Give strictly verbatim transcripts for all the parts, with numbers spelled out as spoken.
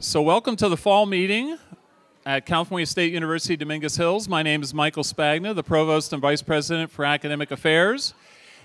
So welcome to the fall meeting at California State University, Dominguez Hills. My name is Michael Spagna, the Provost and Vice President for Academic Affairs.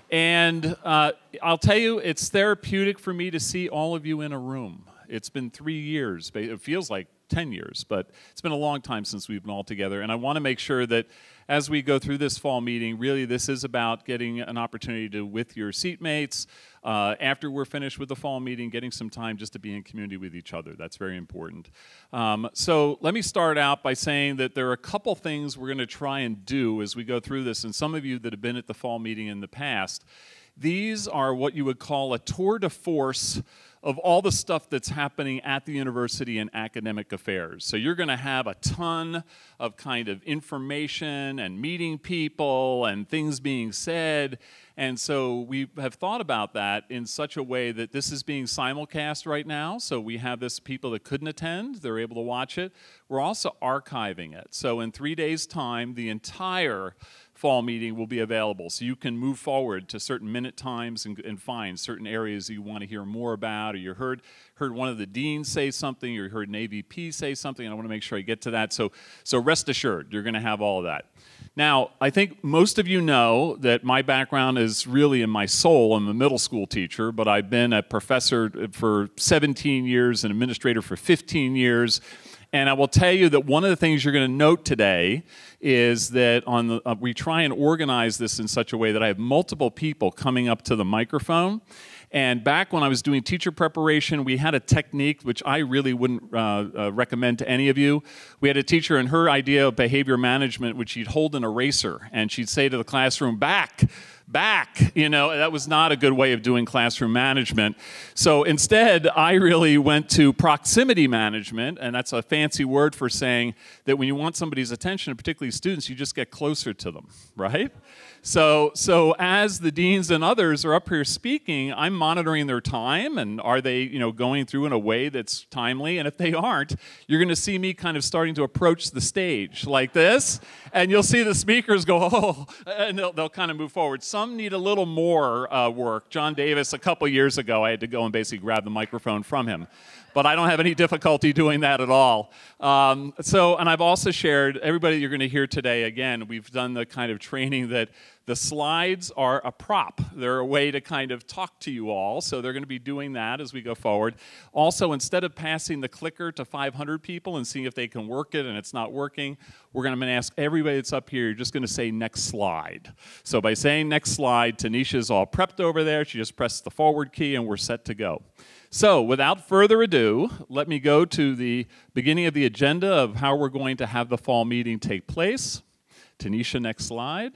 And uh, I'll tell you, it's therapeutic for me to see all of you in a room. It's been three years. It feels like ten years, but it's been a long time since we've been all together. And I want to make sure that as we go through this fall meeting, really this is about getting an opportunity to, with your seatmates, uh, after we're finished with the fall meeting, getting some time just to be in community with each other. That's very important. Um, so let me start out by saying that there are a couple things we're going to try and do as we go through this. And some of you that have been at the fall meeting in the past, these are what you would call a tour de force of all the stuff that's happening at the university in academic affairs. So you're going to have a ton of kind of information and meeting people and things being said. And so we have thought about that in such a way that this is being simulcast right now. So we have this people that couldn't attend, they're able to watch it. We're also archiving it. So in three days' time, the entire fall meeting will be available. So you can move forward to certain minute times and, and find certain areas you want to hear more about, or you heard, heard one of the deans say something, or you heard an A V P say something, and I want to make sure I get to that. So, so rest assured, you're going to have all of that. Now, I think most of you know that my background is really in my soul. I'm a middle school teacher, but I've been a professor for seventeen years, an administrator for fifteen years. And I will tell you that one of the things you're going to note today is that on the, uh, we try and organize this in such a way that I have multiple people coming up to the microphone. And back when I was doing teacher preparation, we had a technique which I really wouldn't uh, uh, recommend to any of you. We had a teacher, and her idea of behavior management, which she'd hold an eraser, and she'd say to the classroom, back, back. You know, that was not a good way of doing classroom management. So instead, I really went to proximity management, and that's a fancy word for saying that when you want somebody's attention, particularly students, you just get closer to them, right? So, so as the deans and others are up here speaking, I'm monitoring their time, and are they, you know, going through in a way that's timely? And if they aren't, you're going to see me kind of starting to approach the stage like this, and you'll see the speakers go, oh, and they'll, they'll kind of move forward. Some need a little more uh, work. John Davis, a couple years ago, I had to go and basically grab the microphone from him. But I don't have any difficulty doing that at all. Um, so, and I've also shared, everybody you're going to hear today, again, we've done the kind of training that the slides are a prop. They're a way to kind of talk to you all, so they're going to be doing that as we go forward. Also, instead of passing the clicker to five hundred people and seeing if they can work it and it's not working, we're going to ask everybody that's up here, you're just going to say next slide. So by saying next slide, Tanisha's all prepped over there. She just pressed the forward key and we're set to go. So without further ado, let me go to the beginning of the agenda of how we're going to have the fall meeting take place. Tanisha, next slide.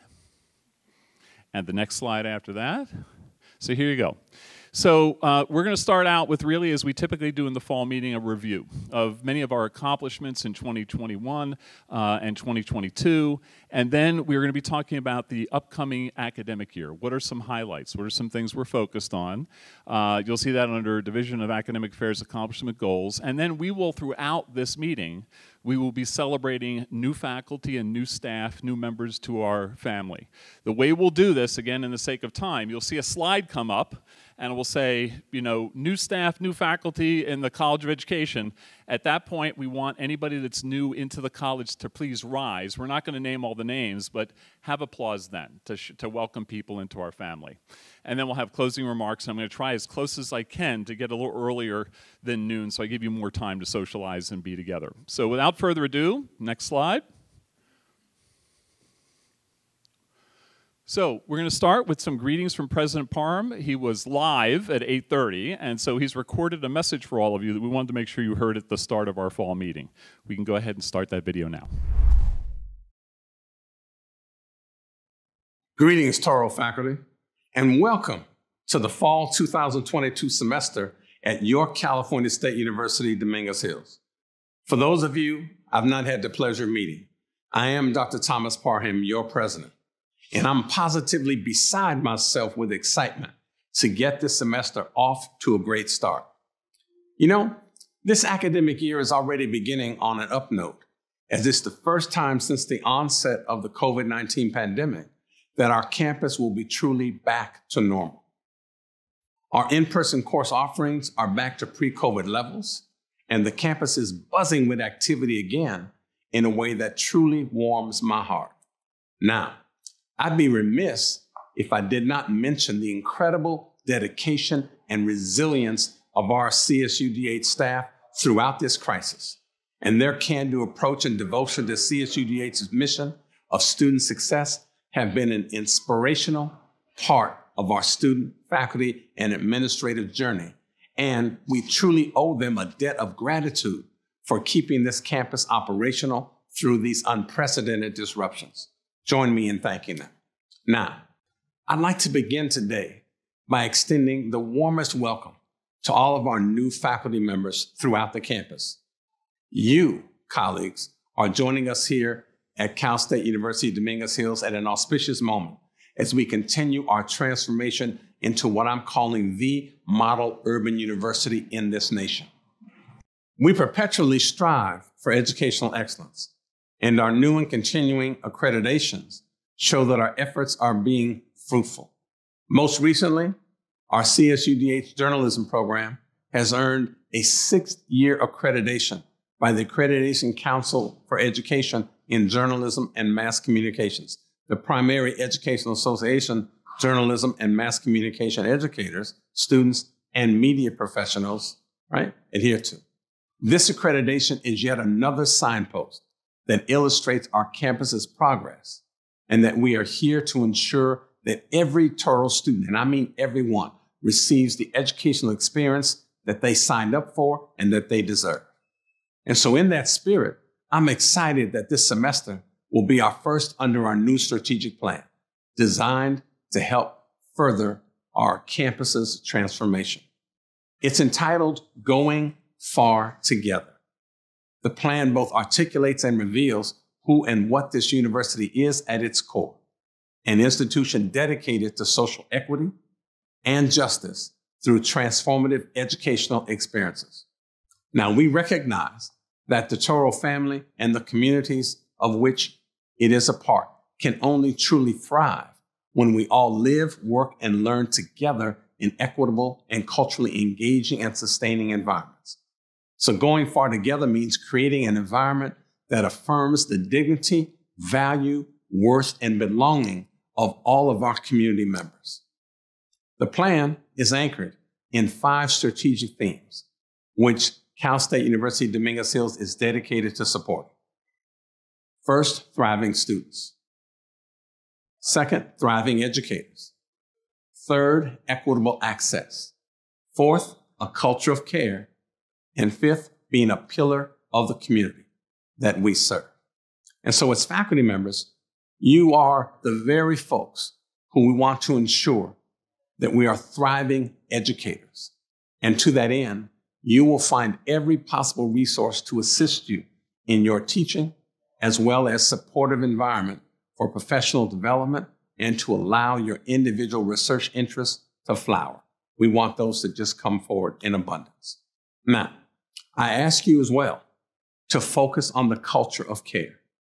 And the next slide after that. So here you go. So uh, we're going to start out with, really, as we typically do in the fall meeting, a review of many of our accomplishments in twenty twenty-one uh, and twenty twenty-two. And then we're going to be talking about the upcoming academic year. What are some highlights? What are some things we're focused on? Uh, you'll see that under Division of Academic Affairs Accomplishment Goals. And then we will, throughout this meeting, we will be celebrating new faculty and new staff, new members to our family. The way we'll do this, again, in the sake of time, you'll see a slide come up, and it will say, you know, new staff, new faculty in the College of Education. At that point, we want anybody that's new into the college to please rise. We're not going to name all the names, but have applause then to, sh to welcome people into our family. And then we'll have closing remarks. I'm going to try as close as I can to get a little earlier than noon, so I give you more time to socialize and be together. So without further ado, next slide. So we're going to start with some greetings from President Parham. He was live at eight thirty, and so he's recorded a message for all of you that we wanted to make sure you heard at the start of our fall meeting. We can go ahead and start that video now. Greetings, Toro faculty, and welcome to the fall two thousand twenty-two semester at York California State University, Dominguez Hills. For those of you I've not had the pleasure of meeting, I am Doctor Thomas Parham, your president. And I'm positively beside myself with excitement to get this semester off to a great start. You know, this academic year is already beginning on an up note, as it's the first time since the onset of the COVID nineteen pandemic that our campus will be truly back to normal. Our in-person course offerings are back to pre-COVID levels, and the campus is buzzing with activity again in a way that truly warms my heart. Now, I'd be remiss if I did not mention the incredible dedication and resilience of our C S U D H staff throughout this crisis, and their can-do approach and devotion to C S U D H's mission of student success have been an inspirational part of our student, faculty, and administrative journey, and we truly owe them a debt of gratitude for keeping this campus operational through these unprecedented disruptions. Join me in thanking them. Now, I'd like to begin today by extending the warmest welcome to all of our new faculty members throughout the campus. You, colleagues, are joining us here at Cal State University Dominguez Hills at an auspicious moment as we continue our transformation into what I'm calling the model urban university in this nation. We perpetually strive for educational excellence, and our new and continuing accreditations show that our efforts are being fruitful. Most recently, our C S U D H journalism program has earned a sixth-year accreditation by the Accreditation Council for Education in Journalism and Mass Communications, the primary educational association journalism and mass communication educators, students, and media professionals, right, adhere to. This accreditation is yet another signpost that illustrates our campus's progress and that we are here to ensure that every Touro student, and I mean everyone, receives the educational experience that they signed up for and that they deserve. And so in that spirit, I'm excited that this semester will be our first under our new strategic plan, designed to help further our campus's transformation. It's entitled Going Far Together. The plan both articulates and reveals who and what this university is at its core, an institution dedicated to social equity and justice through transformative educational experiences. Now, we recognize that the Touro family and the communities of which it is a part can only truly thrive when we all live, work, and learn together in equitable and culturally engaging and sustaining environments. So going far together means creating an environment that affirms the dignity, value, worth, and belonging of all of our community members. The plan is anchored in five strategic themes, which Cal State University Dominguez Hills is dedicated to supporting. First, thriving students. Second, thriving educators. Third, equitable access. Fourth, a culture of care. And fifth, being a pillar of the community that we serve. And so as faculty members, you are the very folks who we want to ensure that we are thriving educators. And to that end, you will find every possible resource to assist you in your teaching, as well as supportive environment for professional development and to allow your individual research interests to flower. We want those to just come forward in abundance. Now, I ask you as well to focus on the culture of care.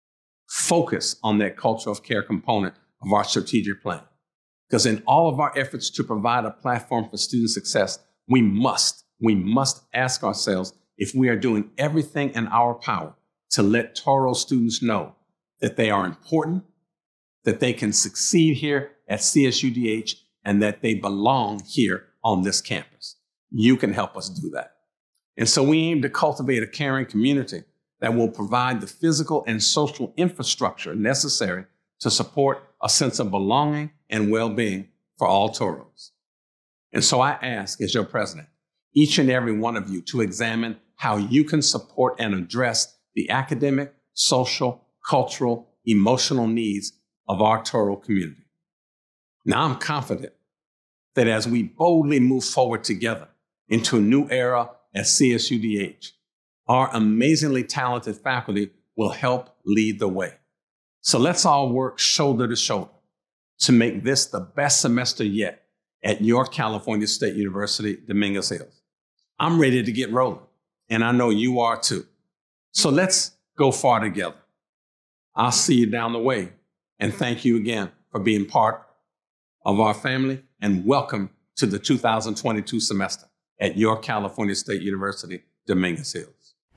Focus on that culture of care component of our strategic plan. Because in all of our efforts to provide a platform for student success, we must, we must ask ourselves if we are doing everything in our power to let Touro students know that they are important, that they can succeed here at C S U D H, and that they belong here on this campus. You can help us do that. And so we aim to cultivate a caring community that will provide the physical and social infrastructure necessary to support a sense of belonging and well-being for all Touros. And so I ask, as your president, each and every one of you to examine how you can support and address the academic, social, cultural, emotional needs of our Touro community. Now, I'm confident that as we boldly move forward together into a new era at C S U D H, our amazingly talented faculty will help lead the way. So let's all work shoulder to shoulder to make this the best semester yet at your California State University, Dominguez Hills. I'm ready to get rolling, and I know you are too. So let's go far together. I'll see you down the way, and thank you again for being part of our family, and welcome to the two thousand twenty-two semester at your California State University, Dominguez Hills.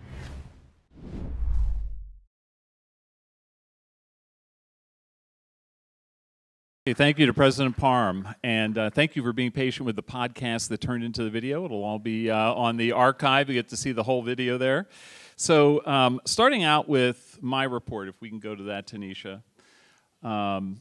Thank you to President Parham, and uh, thank you for being patient with the podcast that turned into the video. It'll all be uh, on the archive. You get to see the whole video there. So um, starting out with my report, if we can go to that, Tanisha. Um,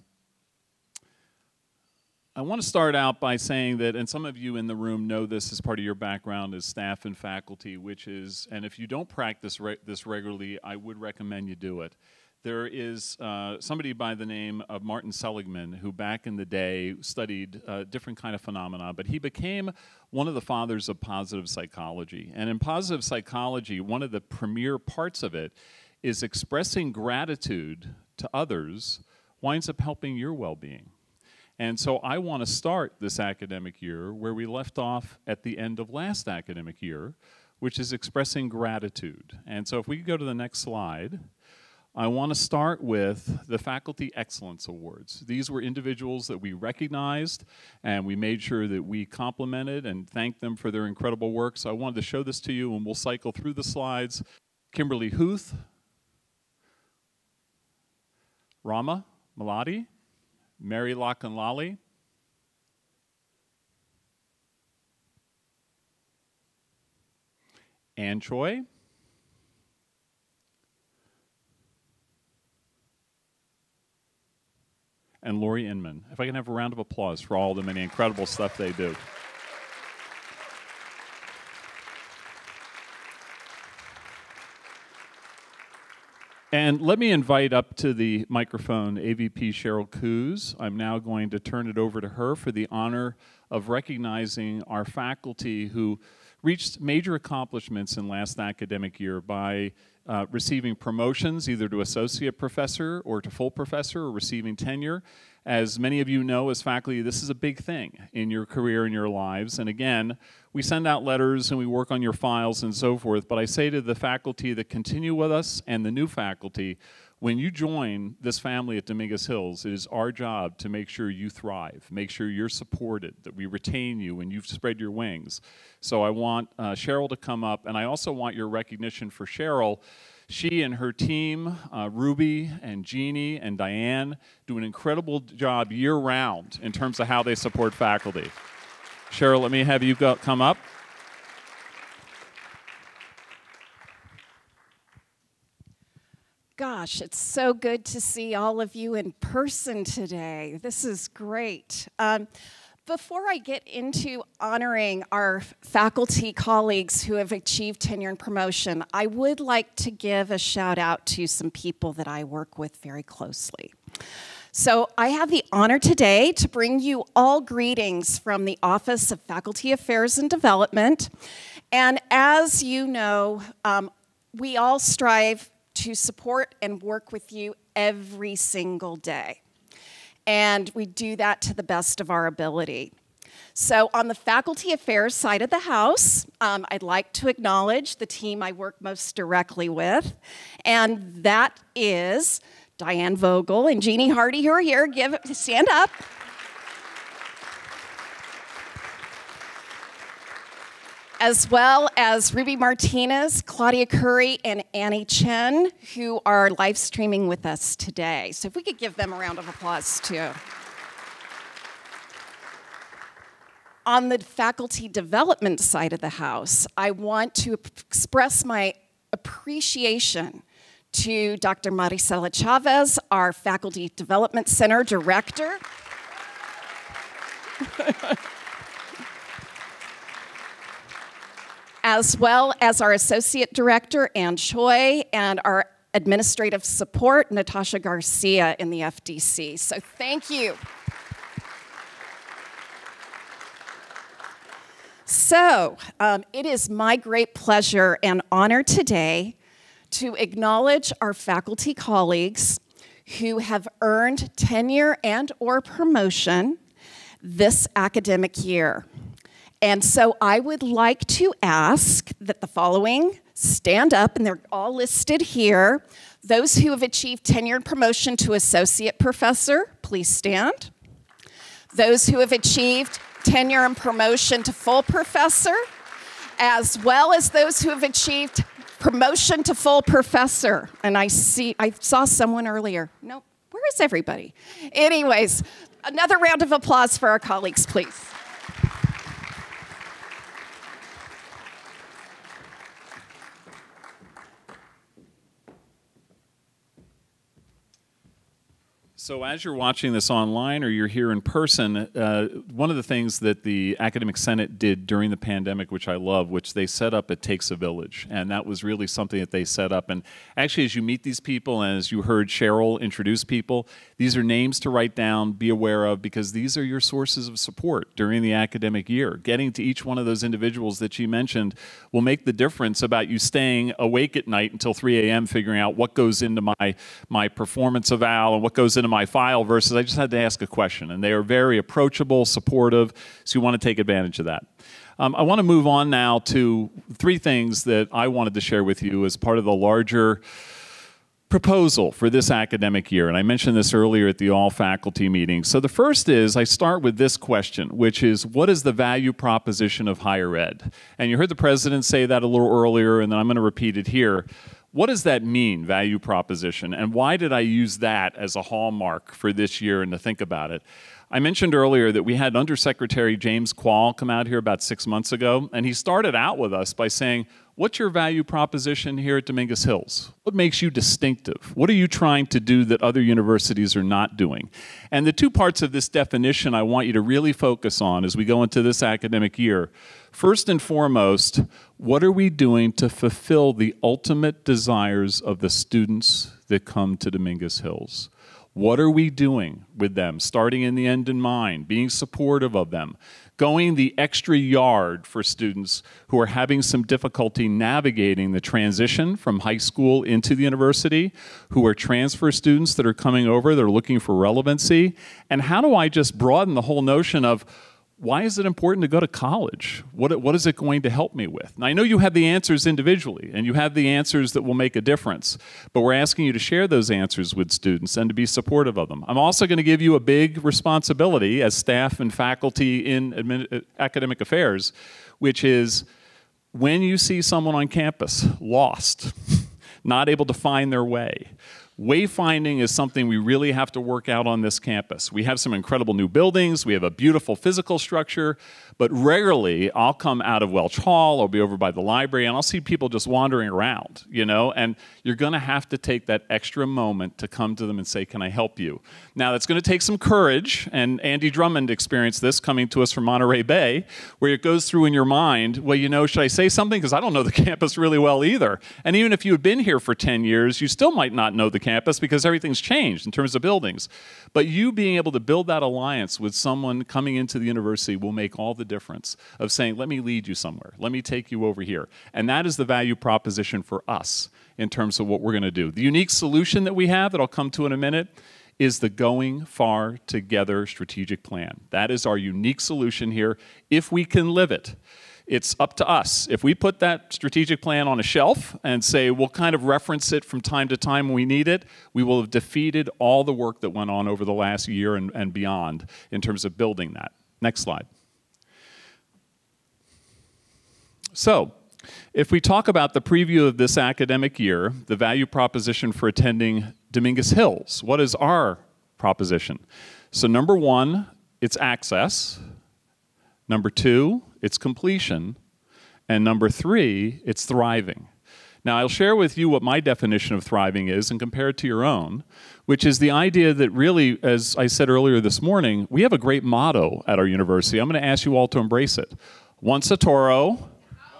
I want to start out by saying that, and some of you in the room know this as part of your background as staff and faculty, which is, and if you don't practice re this regularly, I would recommend you do it. There is uh, somebody by the name of Martin Seligman who back in the day studied uh, different kind of phenomena, but he became one of the fathers of positive psychology. And in positive psychology, one of the premier parts of it is expressing gratitude to others winds up helping your well-being. And so I want to start this academic year where we left off at the end of last academic year, which is expressing gratitude. And so if we could go to the next slide. I want to start with the Faculty Excellence Awards. These were individuals that we recognized, and we made sure that we complimented and thanked them for their incredible work. So I wanted to show this to you, and we'll cycle through the slides. Kimberly Huth, Rama Maladi, Mary Lakanlali, Ann Choi, and Lori Inman. If I can have a round of applause for all the many incredible stuff they do. And let me invite up to the microphone A V P Cheryl Coos. I'm now going to turn it over to her for the honor of recognizing our faculty who reached major accomplishments in last academic year by uh, receiving promotions either to associate professor or to full professor or receiving tenure. As many of you know as faculty, this is a big thing in your career and your lives. And again, we send out letters and we work on your files and so forth, but I say to the faculty that continue with us and the new faculty, when you join this family at Dominguez Hills, it is our job to make sure you thrive, make sure you're supported, that we retain you and you've spread your wings. So I want uh, Cheryl to come up, and I also want your recognition for Cheryl. She and her team, uh, Ruby and Jeannie and Diane, do an incredible job year-round in terms of how they support faculty. Cheryl, let me have you go, come up. Gosh, it's so good to see all of you in person today. This is great. Um, before I get into honoring our faculty colleagues who have achieved tenure and promotion, I would like to give a shout out to some people that I work with very closely. So I have the honor today to bring you all greetings from the Office of Faculty Affairs and Development. And as you know, um, we all strive to support and work with you every single day. And we do that to the best of our ability. So on the faculty affairs side of the house, um, I'd like to acknowledge the team I work most directly with, and that is Diane Vogel and Jeannie Hardy, who are here. Give, stand up. As well as Ruby Martinez, Claudia Curry, and Annie Chen, who are live streaming with us today. So if we could give them a round of applause, too. On the faculty development side of the house, I want to express my appreciation to Doctor Maricela Chavez, our Faculty Development Center Director. As well as our Associate Director, Ann Choi, and our Administrative Support, Natasha Garcia in the F D C. So thank you. So um, it is my great pleasure and honor today to acknowledge our faculty colleagues who have earned tenure and or promotion this academic year. And so I would like to ask that the following stand up, and they're all listed here. Those who have achieved tenure and promotion to associate professor, please stand. Those who have achieved tenure and promotion to full professor, as well as those who have achieved promotion to full professor. And I see, I saw someone earlier. Nope, where is everybody? Anyways, another round of applause for our colleagues, please. So as you're watching this online or you're here in person, uh, one of the things that the Academic Senate did during the pandemic, which I love, which they set up, It Takes a Village. And that was really something that they set up. And actually, as you meet these people, and as you heard Cheryl introduce people, these are names to write down, be aware of, because these are your sources of support during the academic year. Getting to each one of those individuals that you mentioned will make the difference about you staying awake at night until three A M figuring out what goes into my, my performance eval and what goes into my my file versus I just had to ask a question. And they are very approachable, supportive, so you want to take advantage of that. Um, I want to move on now to three things that I wanted to share with you as part of the larger proposal for this academic year. And I mentioned this earlier at the all-faculty meeting. So the first is, I start with this question, which is, what is the value proposition of higher ed? And you heard the president say that a little earlier, and then I'm going to repeat it here. What does that mean, value proposition, and why did I use that as a hallmark for this year and to think about it? I mentioned earlier that we had Undersecretary James Quall come out here about six months ago, and he started out with us by saying, what's your value proposition here at Dominguez Hills? What makes you distinctive? What are you trying to do that other universities are not doing? And the two parts of this definition I want you to really focus on as we go into this academic year. First and foremost, what are we doing to fulfill the ultimate desires of the students that come to Dominguez Hills? What are we doing with them, starting in the end in mind, being supportive of them, going the extra yard for students who are having some difficulty navigating the transition from high school into the university, who are transfer students that are coming over, that are looking for relevancy, and how do I just broaden the whole notion of why is it important to go to college? What, what is it going to help me with? Now, I know you have the answers individually, and you have the answers that will make a difference, but we're asking you to share those answers with students and to be supportive of them. I'm also going to give you a big responsibility as staff and faculty in admin, academic affairs, which is when you see someone on campus lost, not able to find their way, wayfinding is something we really have to work out on this campus. We have some incredible new buildings, we have a beautiful physical structure, but rarely I'll come out of Welch Hall, I'll be over by the library, and I'll see people just wandering around, you know, and you're gonna have to take that extra moment to come to them and say, can I help you? Now, that's gonna take some courage, and Andy Drummond experienced this coming to us from Monterey Bay, where it goes through in your mind, well, you know, should I say something? Because I don't know the campus really well either. And even if you had been here for ten years, you still might not know the campus because everything's changed in terms of buildings. But you being able to build that alliance with someone coming into the university will make all the difference of saying, let me lead you somewhere. Let me take you over here. And that is the value proposition for us in terms of what we're going to do. The unique solution that we have that I'll come to in a minute is the Going Far Together strategic plan. That is our unique solution here if we can live it. It's up to us. If we put that strategic plan on a shelf and say we'll kind of reference it from time to time when we need it, we will have defeated all the work that went on over the last year and, and beyond in terms of building that. Next slide. So, if we talk about the preview of this academic year, the value proposition for attending Dominguez Hills, what is our proposition? So number one, it's access. Number two, it's completion. And number three, it's thriving. Now, I'll share with you what my definition of thriving is and compare it to your own, which is the idea that really, as I said earlier this morning, we have a great motto at our university. I'm going to ask you all to embrace it. Once a Toro,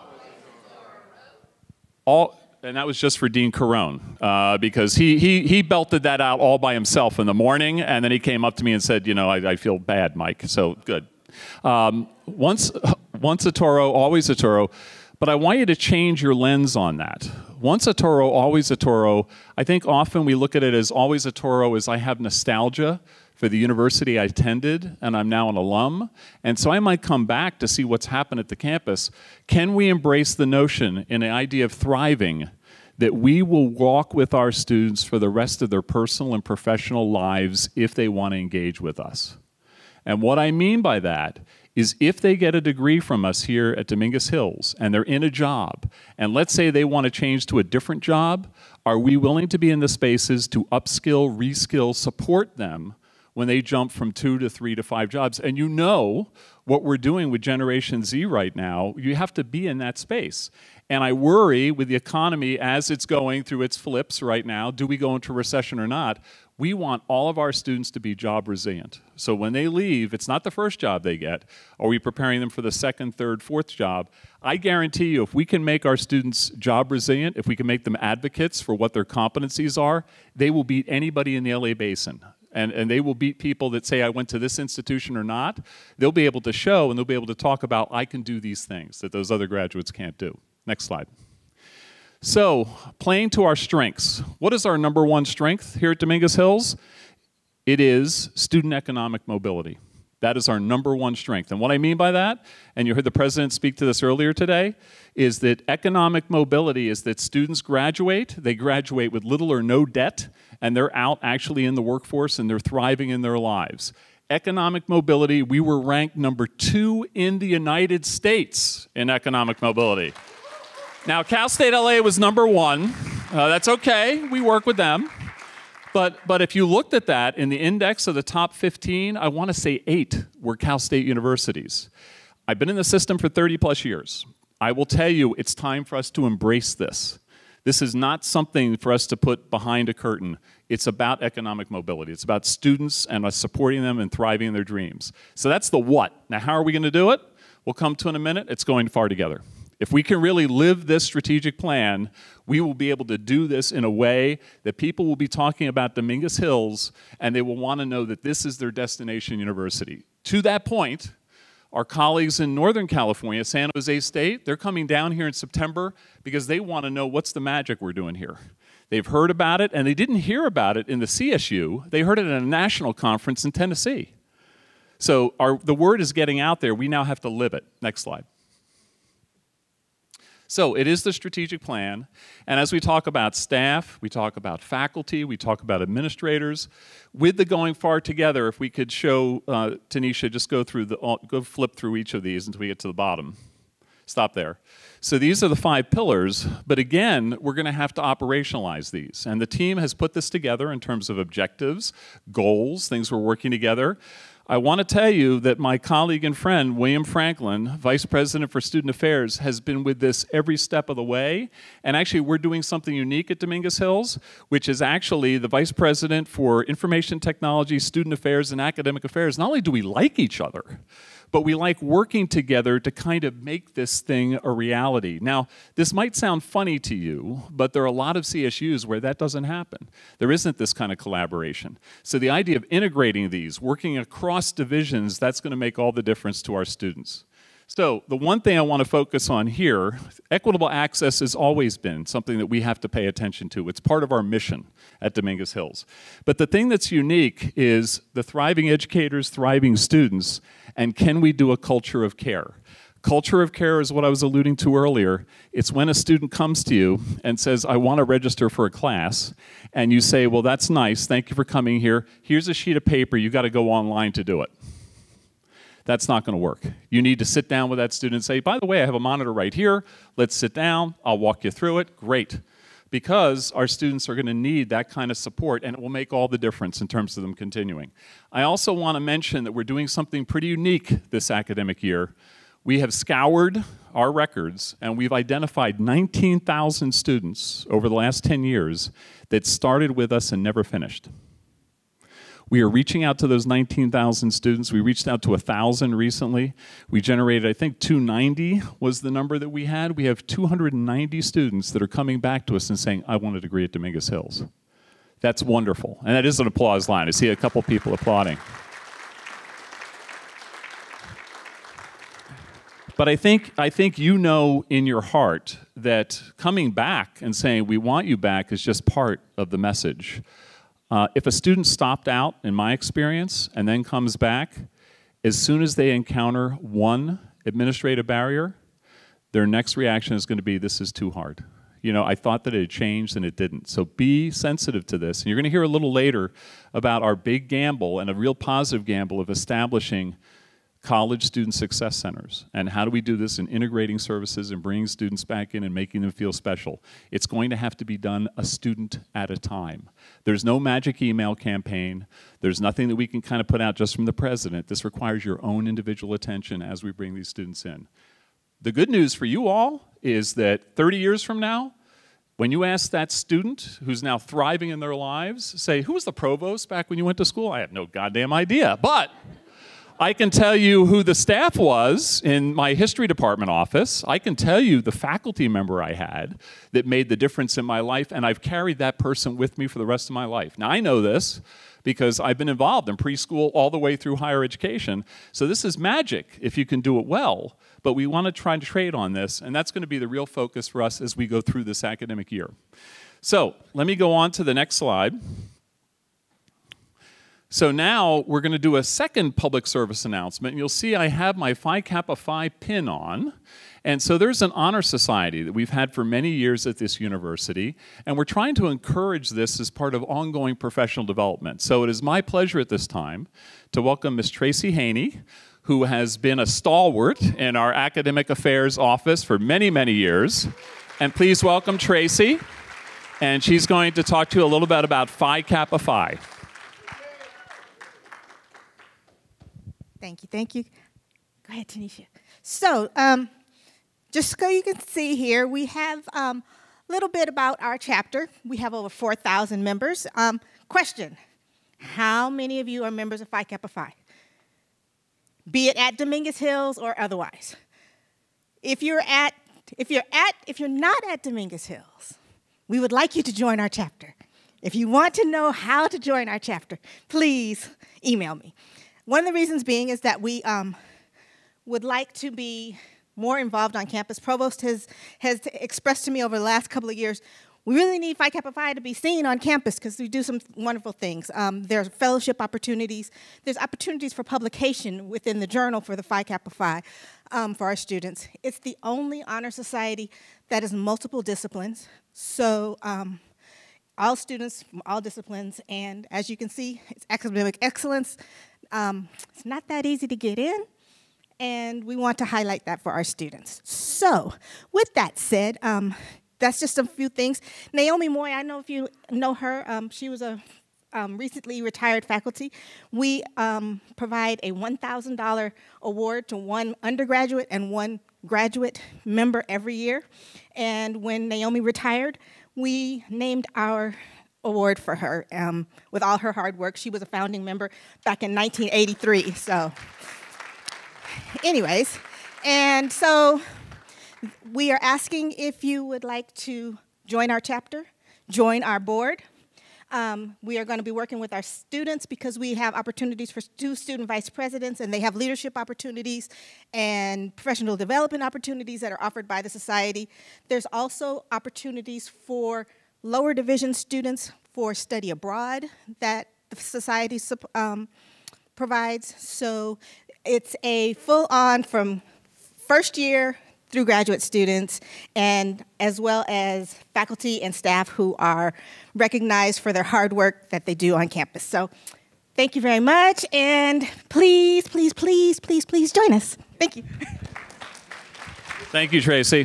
all, and that was just for Dean Carone, uh, because he, he, he belted that out all by himself in the morning, and then he came up to me and said, you know, I, I feel bad, Mike, so good. Um, once, once a Toro, always a Toro, but I want you to change your lens on that. Once a Toro, always a Toro. I think often we look at it as always a Toro as I have nostalgia for the university I attended, and I'm now an alum, and so I might come back to see what's happened at the campus. Can we embrace the notion in the idea of thriving that we will walk with our students for the rest of their personal and professional lives if they want to engage with us? And what I mean by that is if they get a degree from us here at Dominguez Hills and they're in a job, and let's say they want to change to a different job, are we willing to be in the spaces to upskill, reskill, support them when they jump from two to three to five jobs? And you know what we're doing with Generation Z right now, you have to be in that space. And I worry with the economy as it's going through its flips right now, do we go into recession or not? We want all of our students to be job resilient. So when they leave, it's not the first job they get. Are we preparing them for the second, third, fourth job? I guarantee you, if we can make our students job resilient, if we can make them advocates for what their competencies are, they will beat anybody in the L A Basin. And, and they will beat people that say, I went to this institution or not. They'll be able to show and they'll be able to talk about, I can do these things that those other graduates can't do. Next slide. So, playing to our strengths. What is our number one strength here at Dominguez Hills? It is student economic mobility. That is our number one strength. And what I mean by that, and you heard the president speak to this earlier today, is that economic mobility is that students graduate, they graduate with little or no debt, and they're out actually in the workforce and they're thriving in their lives. Economic mobility, we were ranked number two in the United States in economic mobility. Now, Cal State L A was number one. Uh, that's okay, we work with them. But, but if you looked at that in the index of the top fifteen, I want to say eight were Cal State universities. I've been in the system for thirty plus years. I will tell you, it's time for us to embrace this. This is not something for us to put behind a curtain. It's about economic mobility. It's about students and us supporting them and thriving in their dreams. So that's the what. Now, how are we going to do it? We'll come to in a minute. It's going far together. If we can really live this strategic plan, we will be able to do this in a way that people will be talking about Dominguez Hills and they will want to know that this is their destination university. To that point, our colleagues in Northern California, San Jose State, they're coming down here in September because they want to know what's the magic we're doing here. They've heard about it, and they didn't hear about it in the C S U. They heard it at a national conference in Tennessee. So our, the word is getting out there. We now have to live it. Next slide. So it is the strategic plan, and as we talk about staff, we talk about faculty, we talk about administrators. With the going far together, if we could show, uh, Tanisha, just go through the, go flip through each of these until we get to the bottom. Stop there. So these are the five pillars, but again, we're going to have to operationalize these. And the team has put this together in terms of objectives, goals, things we're working together. I want to tell you that my colleague and friend, William Franklin, Vice President for Student Affairs, has been with this every step of the way. And actually, we're doing something unique at Dominguez Hills, which is actually the Vice President for Information Technology, Student Affairs, and Academic Affairs. Not only do we like each other, but we like working together to kind of make this thing a reality. Now, this might sound funny to you, but there are a lot of C S Us where that doesn't happen. There isn't this kind of collaboration. So the idea of integrating these, working across divisions, that's going to make all the difference to our students. So the one thing I want to focus on here, equitable access has always been something that we have to pay attention to. It's part of our mission at Dominguez Hills. But the thing that's unique is the thriving educators, thriving students, and can we do a culture of care? Culture of care is what I was alluding to earlier. It's when a student comes to you and says, I want to register for a class, and you say, well, that's nice, thank you for coming here. Here's a sheet of paper, you got to go online to do it. That's not going to work. You need to sit down with that student and say, by the way, I have a monitor right here. Let's sit down. I'll walk you through it. Great. Because our students are going to need that kind of support, and it will make all the difference in terms of them continuing. I also want to mention that we're doing something pretty unique this academic year. We have scoured our records, and we've identified nineteen thousand students over the last ten years that started with us and never finished. We are reaching out to those nineteen thousand students. We reached out to one thousand recently. We generated, I think, two hundred ninety was the number that we had. We have two hundred ninety students that are coming back to us and saying, I want a degree at Dominguez Hills. That's wonderful. And that is an applause line. I see a couple people applauding. But I think, I think you know in your heart that coming back and saying, we want you back is just part of the message. Uh, if a student stopped out, in my experience, and then comes back, as soon as they encounter one administrative barrier, their next reaction is going to be, this is too hard. You know, I thought that it had changed and it didn't. So be sensitive to this. And you're going to hear a little later about our big gamble and a real positive gamble of establishing college student success centers. And how do we do this in integrating services and bringing students back in and making them feel special? It's going to have to be done a student at a time. There's no magic email campaign. There's nothing that we can kind of put out just from the president. This requires your own individual attention as we bring these students in. The good news for you all is that thirty years from now, when you ask that student who's now thriving in their lives, say, who was the provost back when you went to school? I have no goddamn idea, but I can tell you who the staff was in my history department office. I can tell you the faculty member I had that made the difference in my life, and I've carried that person with me for the rest of my life. Now, I know this because I've been involved in preschool all the way through higher education, so this is magic if you can do it well. But we want to try and trade on this, and that's going to be the real focus for us as we go through this academic year. So let me go on to the next slide. So now we're going to do a second public service announcement, and you'll see I have my Phi Kappa Phi pin on. And so there's an honor society that we've had for many years at this university, and we're trying to encourage this as part of ongoing professional development. So it is my pleasure at this time to welcome Miz Tracy Haney, who has been a stalwart in our academic affairs office for many, many years. And please welcome Tracy. And she's going to talk to you a little bit about Phi Kappa Phi. Thank you, thank you. Go ahead, Tanisha. So, um, just so you can see here, we have a um, little bit about our chapter. We have over four thousand members. Um, question, how many of you are members of Phi Kappa Phi? Be it at Dominguez Hills or otherwise. If you're at, if you're at, if you're not at Dominguez Hills, we would like you to join our chapter. If you want to know how to join our chapter, please email me. One of the reasons being is that we um, would like to be more involved on campus. Provost has, has expressed to me over the last couple of years, we really need Phi Kappa Phi to be seen on campus because we do some wonderful things. Um, there's fellowship opportunities. There's opportunities for publication within the journal for the Phi Kappa Phi um, for our students. It's the only honor society that is multiple disciplines. So um, all students from all disciplines, and as you can see, it's academic excellence. Um, it's not that easy to get in, and we want to highlight that for our students. So with that said, um, that's just a few things. Naomi Moy, I know if you know her, um, she was a um, recently retired faculty. We um, provide a one thousand dollar award to one undergraduate and one graduate member every year. And when Naomi retired, we named our award for her um, with all her hard work. She was a founding member back in nineteen eighty-three, so anyways. And so we are asking if you would like to join our chapter, join our board. Um, we are going to be working with our students because we have opportunities for two student vice presidents, and they have leadership opportunities and professional development opportunities that are offered by the society. There's also opportunities for lower division students for study abroad that the society um, provides. So it's a full-on from first year through graduate students, and as well as faculty and staff who are recognized for their hard work that they do on campus. So thank you very much, and please, please, please, please, please join us. Thank you. Thank you, Tracy.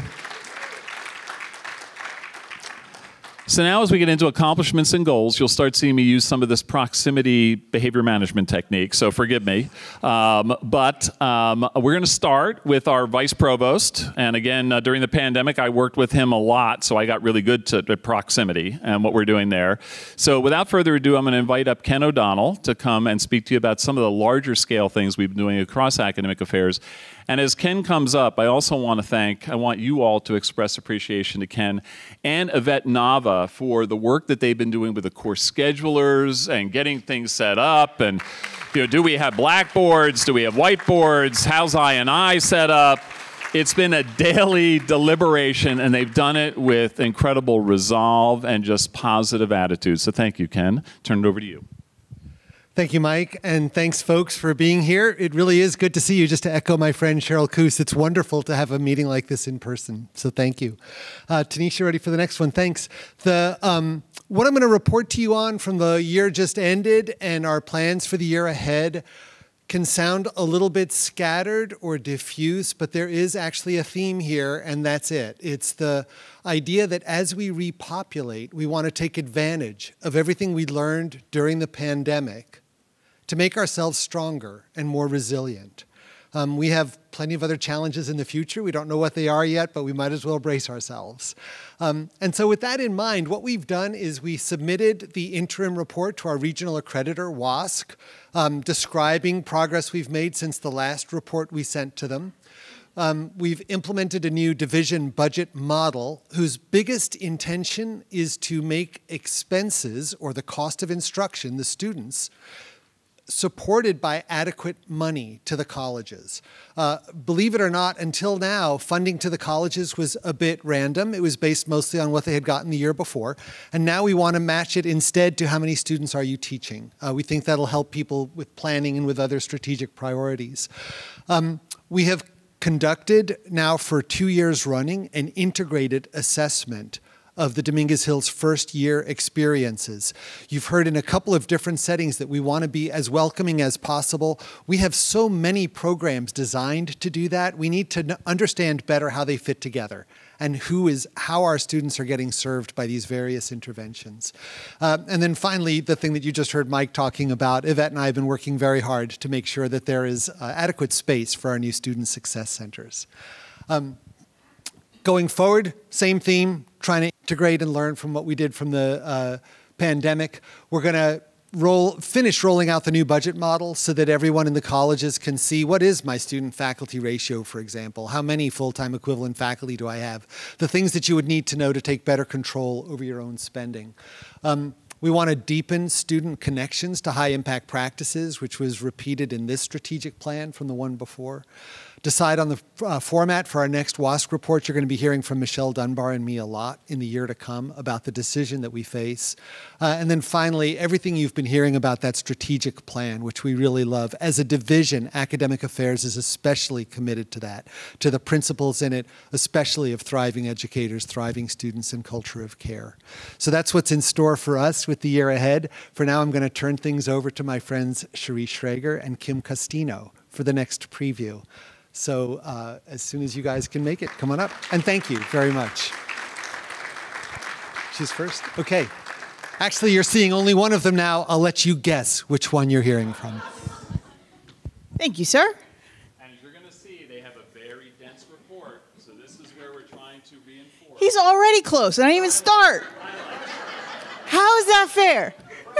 So now as we get into accomplishments and goals, you'll start seeing me use some of this proximity behavior management technique, so forgive me. Um, but um, we're going to start with our vice provost. And again, uh, during the pandemic, I worked with him a lot, so I got really good to, to proximity and what we're doing there. So without further ado, I'm going to invite up Ken O'Donnell to come and speak to you about some of the larger scale things we've been doing across academic affairs. And as Ken comes up, I also want to thank, I want you all to express appreciation to Ken and Yvette Nava for the work that they've been doing with the course schedulers and getting things set up. And, you know, do we have blackboards? Do we have whiteboards? How's I and I set up? It's been a daily deliberation, and they've done it with incredible resolve and just positive attitude. So thank you, Ken. Turn it over to you. Thank you, Mike, and thanks, folks, for being here. It really is good to see you. Just to echo my friend Cheryl Coos, it's wonderful to have a meeting like this in person, so thank you. Uh, Tanisha, ready for the next one? Thanks. The, um, what I'm going to report to you on from the year just ended and our plans for the year ahead can sound a little bit scattered or diffuse, but there is actually a theme here, and that's it. It's the idea that as we repopulate, we want to take advantage of everything we learned during the pandemic to make ourselves stronger and more resilient. Um, we have plenty of other challenges in the future. We don't know what they are yet, but we might as well brace ourselves. Um, and so with that in mind, what we've done is we submitted the interim report to our regional accreditor, WASC, um, describing progress we've made since the last report we sent to them. Um, we've implemented a new division budget model whose biggest intention is to make expenses, or the cost of instruction, the students, supported by adequate money to the colleges. Uh, believe it or not, until now, funding to the colleges was a bit random. It was based mostly on what they had gotten the year before. And now we want to match it instead to how many students are you teaching. Uh, we think that'll help people with planning and with other strategic priorities. Um, we have conducted now for two years running an integrated assessment of the Dominguez Hills first year experiences. You've heard in a couple of different settings that we want to be as welcoming as possible. We have so many programs designed to do that. We need to understand better how they fit together and who is, how our students are getting served by these various interventions. Uh, and then finally, the thing that you just heard Mike talking about, Yvette and I have been working very hard to make sure that there is uh, adequate space for our new student success centers. Um, Going forward, same theme, trying to integrate and learn from what we did from the uh, pandemic. We're going to roll, finish rolling out the new budget model so that everyone in the colleges can see what is my student-faculty ratio, for example. How many full-time equivalent faculty do I have? The things that you would need to know to take better control over your own spending. Um, We want to deepen student connections to high-impact practices, which was repeated in this strategic plan from the one before. Decide on the uh, format for our next WASC report. You're going to be hearing from Michelle Dunbar and me a lot in the year to come about the decision that we face. Uh, and then finally, everything you've been hearing about that strategic plan, which we really love. As a division, Academic Affairs is especially committed to that, to the principles in it, especially of thriving educators, thriving students, and culture of care. So that's what's in store for us with the year ahead. For now, I'm going to turn things over to my friends Cherie Schrager and Kim Costino for the next preview. So uh, as soon as you guys can make it, come on up. And thank you very much. She's first? Okay. Actually, you're seeing only one of them now. I'll let you guess which one you're hearing from. Thank you, sir. And as you're going to see, they have a very dense report. So this is where we're trying to reinforce. He's already close. I didn't even start. How is that fair?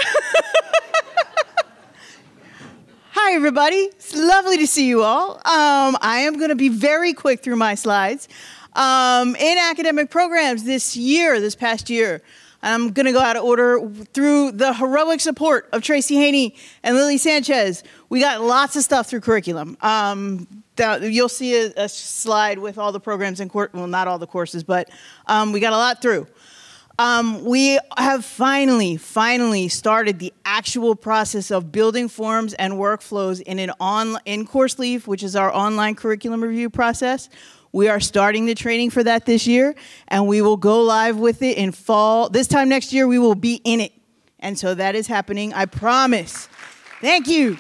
Hi, everybody. It's lovely to see you all. Um, I am going to be very quick through my slides. Um, in academic programs this year, this past year, I'm going to go out of order through the heroic support of Tracy Haney and Lily Sanchez. We got lots of stuff through curriculum. Um, that, you'll see a, a slide with all the programs in course, well, not all the courses, but um, we got a lot through. Um, we have finally, finally started the actual process of building forms and workflows in an on, in CourseLeaf, which is our online curriculum review process. We are starting the training for that this year, and we will go live with it in fall. This time next year, we will be in it. And so that is happening, I promise. Thank you.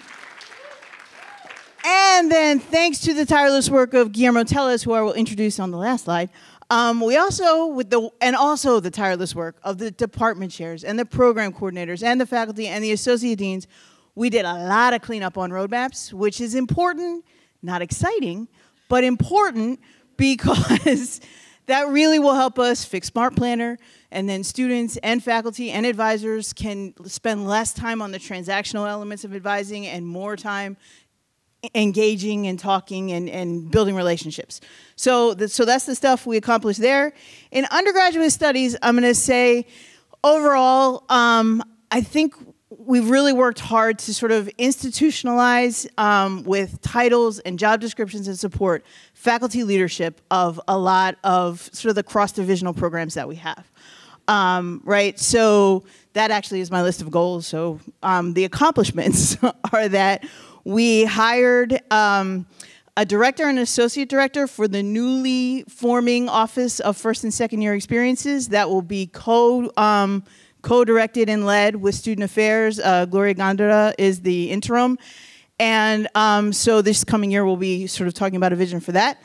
And then thanks to the tireless work of Guillermo Tellez, who I will introduce on the last slide, Um, we also, with the, and also the tireless work of the department chairs and the program coordinators and the faculty and the associate deans, we did a lot of cleanup on roadmaps, which is important, not exciting, but important because that really will help us fix Smart Planner, and then students and faculty and advisors can spend less time on the transactional elements of advising and more time engaging and talking and, and building relationships. So, the, so that's the stuff we accomplished there. In undergraduate studies, I'm going to say overall, um, I think we've really worked hard to sort of institutionalize um, with titles and job descriptions and support faculty leadership of a lot of sort of the cross-divisional programs that we have. Um, right, so that actually is my list of goals. So um, the accomplishments are that we hired um, a director and an associate director for the newly forming Office of First and Second Year Experiences that will be co, um, co-directed and led with Student Affairs. Uh, Gloria Gondara is the interim. And um, so this coming year, we'll be sort of talking about a vision for that.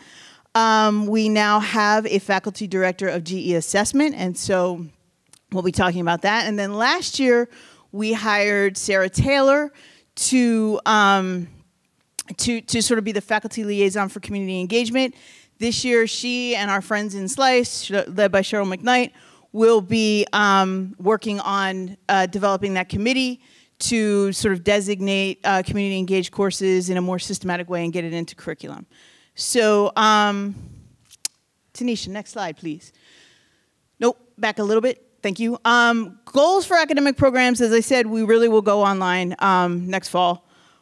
Um, we now have a faculty director of G E assessment, and so we'll be talking about that. And then last year, we hired Sarah Taylor to, um, to, to sort of be the faculty liaison for community engagement. This year, she and our friends in SLICE, led by Cheryl McKnight, will be um, working on uh, developing that committee to sort of designate uh, community engaged courses in a more systematic way and get it into curriculum. So, um, Tanisha, next slide, please. Nope, back a little bit. Thank you. Um, goals for academic programs, as I said, we really will go online um, next fall.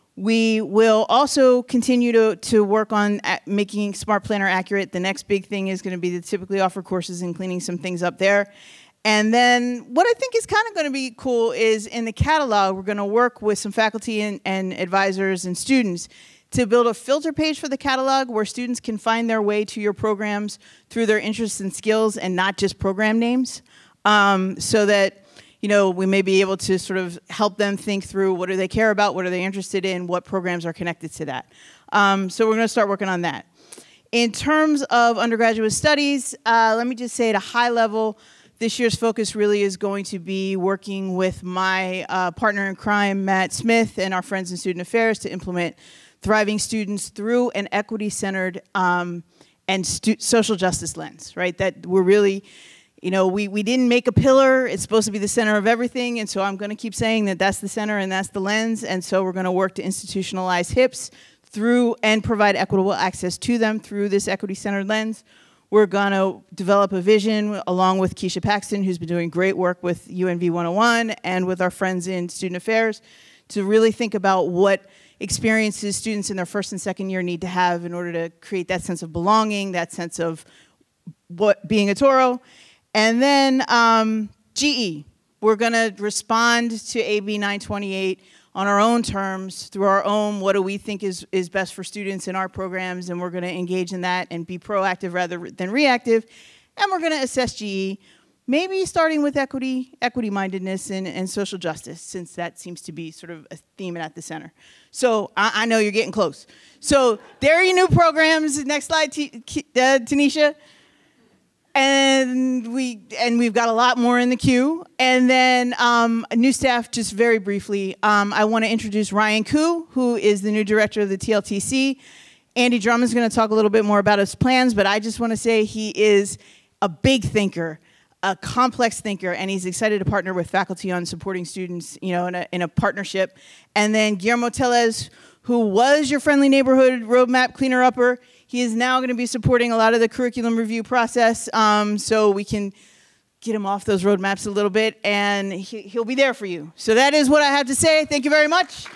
We will also continue to, to work on making Smart Planner accurate. The next big thing is going to be to typically offer courses and cleaning some things up there. And then what I think is kind of going to be cool is in the catalog, we're going to work with some faculty and, and advisors and students to build a filter page for the catalog where students can find their way to your programs through their interests and skills and not just program names. Um, so that, you know, we may be able to sort of help them think through what do they care about, what are they interested in, what programs are connected to that. Um, so we're going to start working on that. In terms of undergraduate studies, uh, let me just say at a high level, this year's focus really is going to be working with my uh, partner in crime, Matt Smith, and our friends in Student Affairs to implement Thriving Students through an equity-centered um, and social justice lens, right? That we're really, you know, we, we didn't make a pillar. It's supposed to be the center of everything, and so I'm going to keep saying that that's the center and that's the lens, and so we're going to work to institutionalize HIPS through and provide equitable access to them through this equity-centered lens. We're going to develop a vision along with Keisha Paxton, who's been doing great work with U N V one oh one and with our friends in Student Affairs to really think about what experiences students in their first and second year need to have in order to create that sense of belonging, that sense of what being a Toro. And then um, G E. We're going to respond to A B nine twenty-eight on our own terms, through our own, what do we think is, is best for students in our programs, and we're going to engage in that and be proactive rather than reactive. And we're going to assess G E, maybe starting with equity, equity-mindedness and, and social justice, since that seems to be sort of a theme at the center. So I, I know you're getting close. So there are your new programs. Next slide, T uh, Tanisha. And, we, and we've got a lot more in the queue. And then um, new staff, just very briefly, um, I want to introduce Ryan Koo, who is the new director of the T L T C. Andy Drummond's going to talk a little bit more about his plans, but I just want to say he is a big thinker, a complex thinker, and he's excited to partner with faculty on supporting students, you know, in a, in a partnership. And then Guillermo Tellez, who was your friendly neighborhood roadmap cleaner-upper. He is now going to be supporting a lot of the curriculum review process, um, so we can get him off those roadmaps a little bit, and he, he'll be there for you. So that is what I have to say. Thank you very much.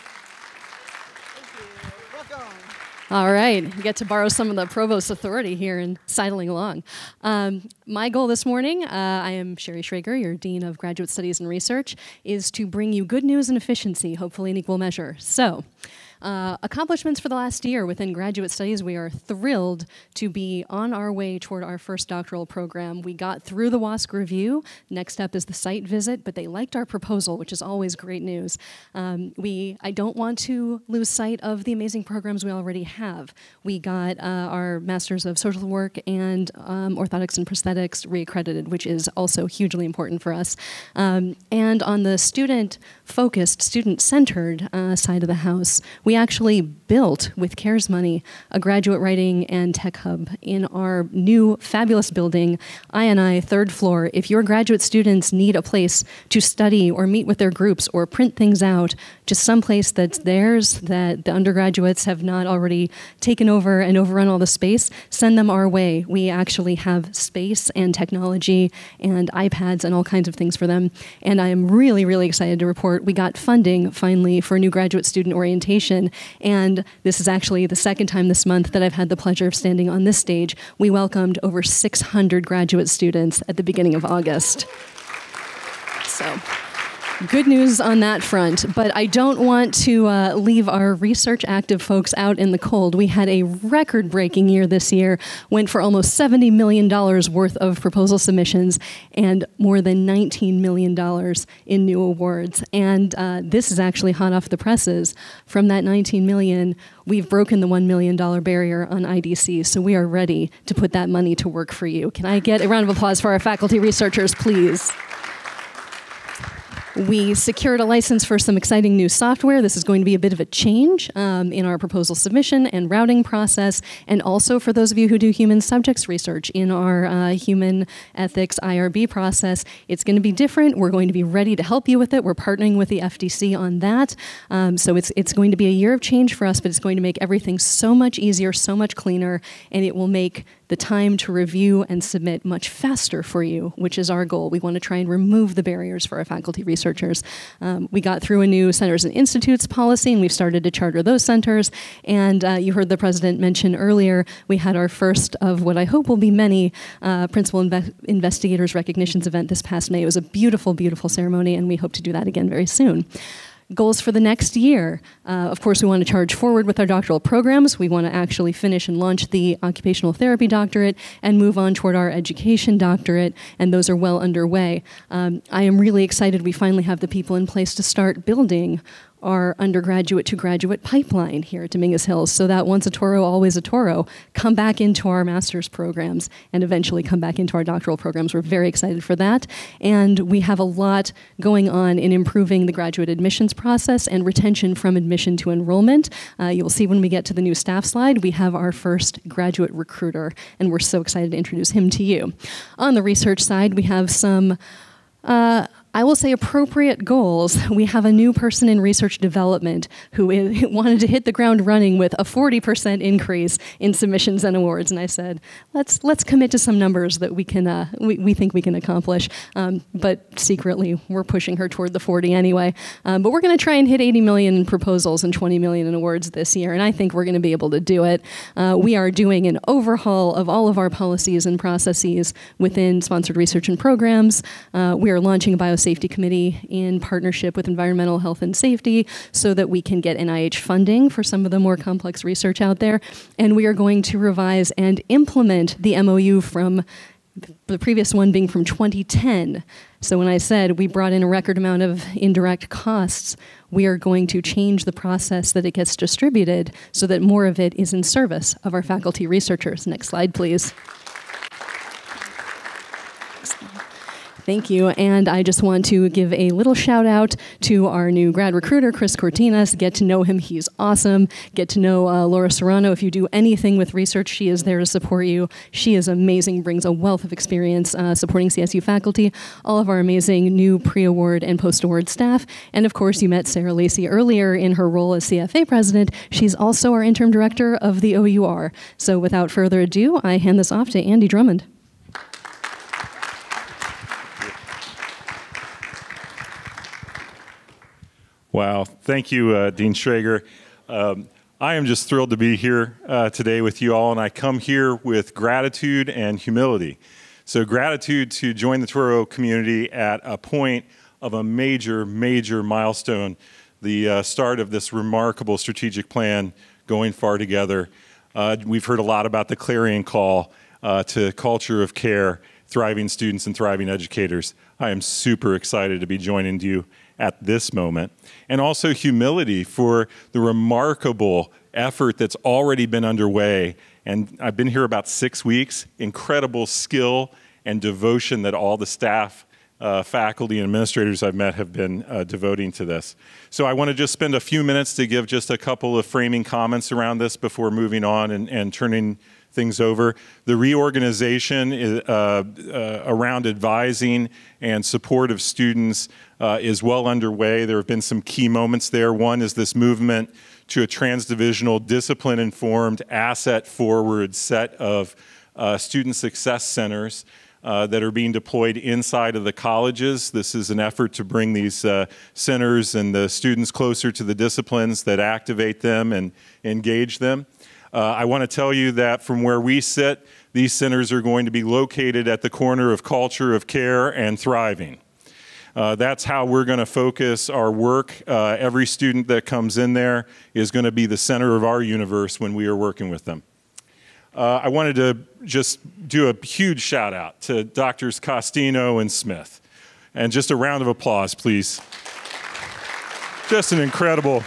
All right, we get to borrow some of the provost's authority here and sidling along. Um, my goal this morning, uh, I am Sherry Schrager, your Dean of Graduate Studies and Research, is to bring you good news and efficiency, hopefully in equal measure. So, Uh, accomplishments for the last year within graduate studies. We are thrilled to be on our way toward our first doctoral program. We got through the WASC review. Next up is the site visit, but they liked our proposal, which is always great news. Um, we, I don't want to lose sight of the amazing programs we already have. We got uh, our Masters of Social Work and um, Orthotics and Prosthetics reaccredited, which is also hugely important for us. Um, and on the student-focused, student-centered uh, side of the house, we actually built, with CARES money, a graduate writing and tech hub in our new fabulous building, I and I, third floor. If your graduate students need a place to study or meet with their groups or print things out, just someplace that's theirs, that the undergraduates have not already taken over and overrun all the space, send them our way. We actually have space and technology and iPads and all kinds of things for them. And I am really, really excited to report we got funding, finally, for new graduate student orientation. And this is actually the second time this month that I've had the pleasure of standing on this stage. We welcomed over six hundred graduate students at the beginning of August. So Good news on that front, but I don't want to uh, leave our research active folks out in the cold. We had a record-breaking year this year, went for almost seventy million dollars worth of proposal submissions and more than nineteen million dollars in new awards. And uh, this is actually hot off the presses. From that nineteen million dollars, we've broken the one million dollars barrier on I D C, so we are ready to put that money to work for you. Can I get a round of applause for our faculty researchers, please? We secured a license for some exciting new software. This is going to be a bit of a change um, in our proposal submission and routing process, and also for those of you who do human subjects research in our uh, human ethics I R B process. It's going to be different. We're going to be ready to help you with it. We're partnering with the F D C on that. Um, so it's, it's going to be a year of change for us, but it's going to make everything so much easier, so much cleaner, and it will make the time to review and submit much faster for you, which is our goal. We want to try and remove the barriers for our faculty researchers. Um, we got through a new Centers and Institutes policy, and we've started to charter those centers. And uh, you heard the president mention earlier, we had our first of what I hope will be many uh, principal inve investigators recognitions event this past May. It was a beautiful, beautiful ceremony, and we hope to do that again very soon. Goals for the next year. Uh, of course, we want to charge forward with our doctoral programs. We want to actually finish and launch the occupational therapy doctorate and move on toward our education doctorate, and those are well underway. Um, I am really excited we finally have the people in place to start building our undergraduate to graduate pipeline here at Dominguez Hills, so that once a Toro, always a Toro, come back into our master's programs and eventually come back into our doctoral programs. We're very excited for that. And we have a lot going on in improving the graduate admissions process and retention from admission to enrollment. Uh, you'll see when we get to the new staff slide, we have our first graduate recruiter, and we're so excited to introduce him to you. On the research side, we have some uh, I will say appropriate goals. We have a new person in research development who is, wanted to hit the ground running with a forty percent increase in submissions and awards. And I said, let's let's commit to some numbers that we can uh, we, we think we can accomplish. Um, but secretly, we're pushing her toward the forty anyway. Um, but we're going to try and hit eighty million proposals and twenty million in awards this year. And I think we're going to be able to do it. Uh, we are doing an overhaul of all of our policies and processes within sponsored research and programs. Uh, we are launching a biosafety committee in partnership with Environmental Health and Safety so that we can get N I H funding for some of the more complex research out there. And we are going to revise and implement the M O U from the previous one being from twenty ten. So when I said we brought in a record amount of indirect costs, we are going to change the process that it gets distributed so that more of it is in service of our faculty researchers. Next slide, please. Thank you, and I just want to give a little shout out to our new grad recruiter, Chris Cortinas. Get to know him, he's awesome. Get to know uh, Laura Serrano. If you do anything with research, she is there to support you. She is amazing, brings a wealth of experience uh, supporting C S U faculty, all of our amazing new pre-award and post-award staff, and of course you met Sarah Lacey earlier in her role as C F A president. She's also our interim director of the O U R. So without further ado, I hand this off to Andy Drummond. Wow, thank you, uh, Dean Schrager. Um, I am just thrilled to be here uh, today with you all, and I come here with gratitude and humility. So gratitude to join the Toro community at a point of a major, major milestone, the uh, start of this remarkable strategic plan, Going Far Together. Uh, we've heard a lot about the clarion call uh, to culture of care, thriving students and thriving educators. I am super excited to be joining you at this moment, and also humility for the remarkable effort that's already been underway. And I've been here about six weeks, incredible skill and devotion that all the staff, uh, faculty, and administrators I've met have been uh, devoting to this. So I want to just spend a few minutes to give just a couple of framing comments around this before moving on and, and turning things over. The reorganization is, uh, uh, around advising and support of students uh, is well underway. There have been some key moments there. One is this movement to a transdivisional, discipline-informed, asset-forward set of uh, student success centers uh, that are being deployed inside of the colleges. This is an effort to bring these uh, centers and the students closer to the disciplines that activate them and engage them. Uh, I want to tell you that from where we sit, these centers are going to be located at the corner of culture, of care, and thriving. Uh, that's how we're going to focus our work. Uh, every student that comes in there is going to be the center of our universe when we are working with them. Uh, I wanted to just do a huge shout out to Doctors Costino and Smith. And just a round of applause, please. Just an incredible,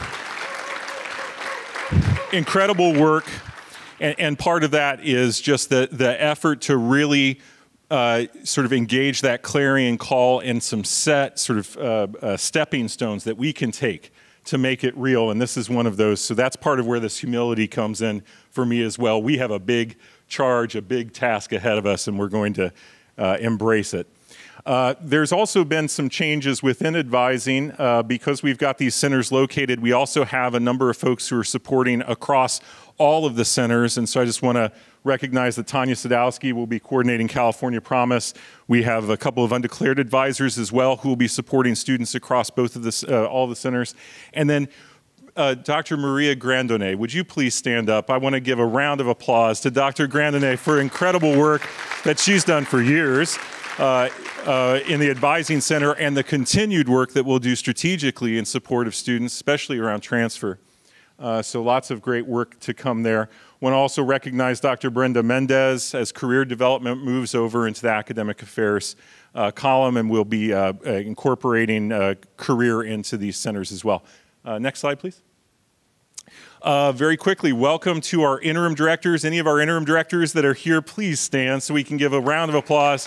incredible work. And, and part of that is just the, the effort to really Uh, sort of engage that clarion call in some set sort of uh, uh, stepping stones that we can take to make it real, and this is one of those. So that's part of where this humility comes in for me as well. We have a big charge, a big task ahead of us, and we're going to uh, embrace it. Uh, there's also been some changes within advising. Uh, because we've got these centers located, we also have a number of folks who are supporting across all of the centers, and so I just want to recognize that Tanya Sadowski will be coordinating California Promise. We have a couple of undeclared advisors as well who will be supporting students across both of the, uh, all the centers. And then uh, Doctor Maria Grandone, would you please stand up? I want to give a round of applause to Doctor Grandone for incredible work that she's done for years uh, uh, in the Advising Center, and the continued work that we'll do strategically in support of students, especially around transfer. Uh, so lots of great work to come there. I want to also recognize Doctor Brenda Mendez as career development moves over into the academic affairs uh, column, and we'll be uh, uh, incorporating uh, career into these centers as well. Uh, next slide, please. Uh, very quickly, welcome to our interim directors. Any of our interim directors that are here, please stand so we can give a round of applause.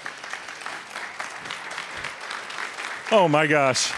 Oh my gosh.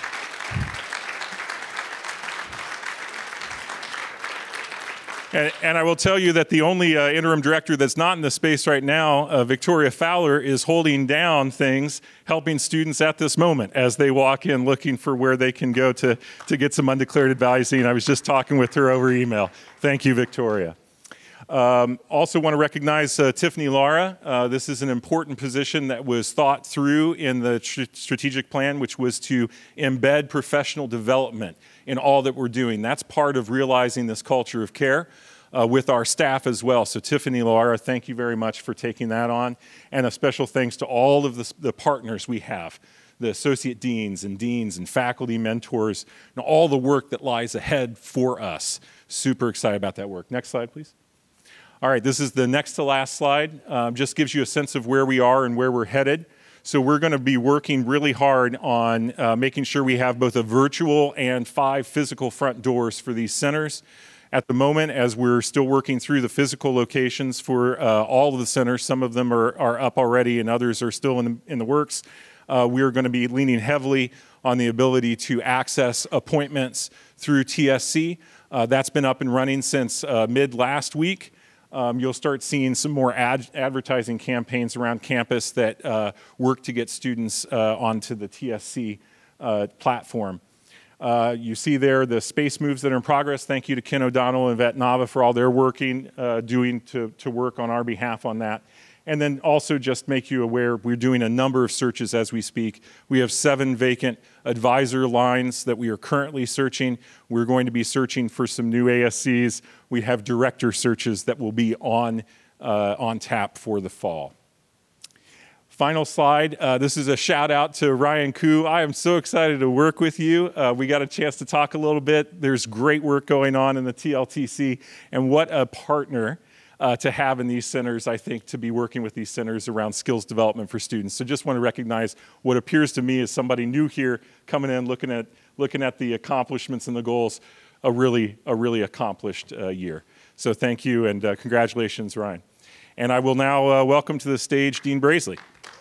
And, and I will tell you that the only uh, interim director that's not in the space right now, uh, Victoria Fowler, is holding down things, helping students at this moment as they walk in looking for where they can go to, to get some undeclared advising. I was just talking with her over email. Thank you, Victoria. Um, also want to recognize uh, Tiffany Lara. Uh, this is an important position that was thought through in the tr strategic plan, which was to embed professional development in all that we're doing. That's part of realizing this culture of care uh, with our staff as well. So Tiffany Lara, thank you very much for taking that on. And a special thanks to all of the, the partners we have, the associate deans and deans and faculty mentors, and all the work that lies ahead for us. Super excited about that work. Next slide, please. All right, this is the next to last slide. Um, just gives you a sense of where we are and where we're headed. So we're going to be working really hard on uh, making sure we have both a virtual and five physical front doors for these centers. At the moment, as we're still working through the physical locations for uh, all of the centers, some of them are, are up already and others are still in the, in the works. Uh, we are going to be leaning heavily on the ability to access appointments through T S C. Uh, that's been up and running since uh, mid last week. Um, you'll start seeing some more ad advertising campaigns around campus that uh, work to get students uh, onto the T S C uh, platform. Uh, you see there the space moves that are in progress. Thank you to Ken O'Donnell and Vet Nava for all their working, uh, doing to, to work on our behalf on that. And then also just make you aware, we're doing a number of searches as we speak. We have seven vacant advisor lines that we are currently searching. We're going to be searching for some new A S Cs. We have director searches that will be on, uh, on tap for the fall. Final slide. Uh, this is a shout out to Ryan Koo. I am so excited to work with you. Uh, we got a chance to talk a little bit. There's great work going on in the T L T C, and what a partner Uh, to have in these centers, I think, to be working with these centers around skills development for students. So just want to recognize what appears to me as somebody new here coming in, looking at, looking at the accomplishments and the goals, a really, a really accomplished uh, year. So thank you, and uh, congratulations, Ryan. And I will now uh, welcome to the stage Dean Brazeley.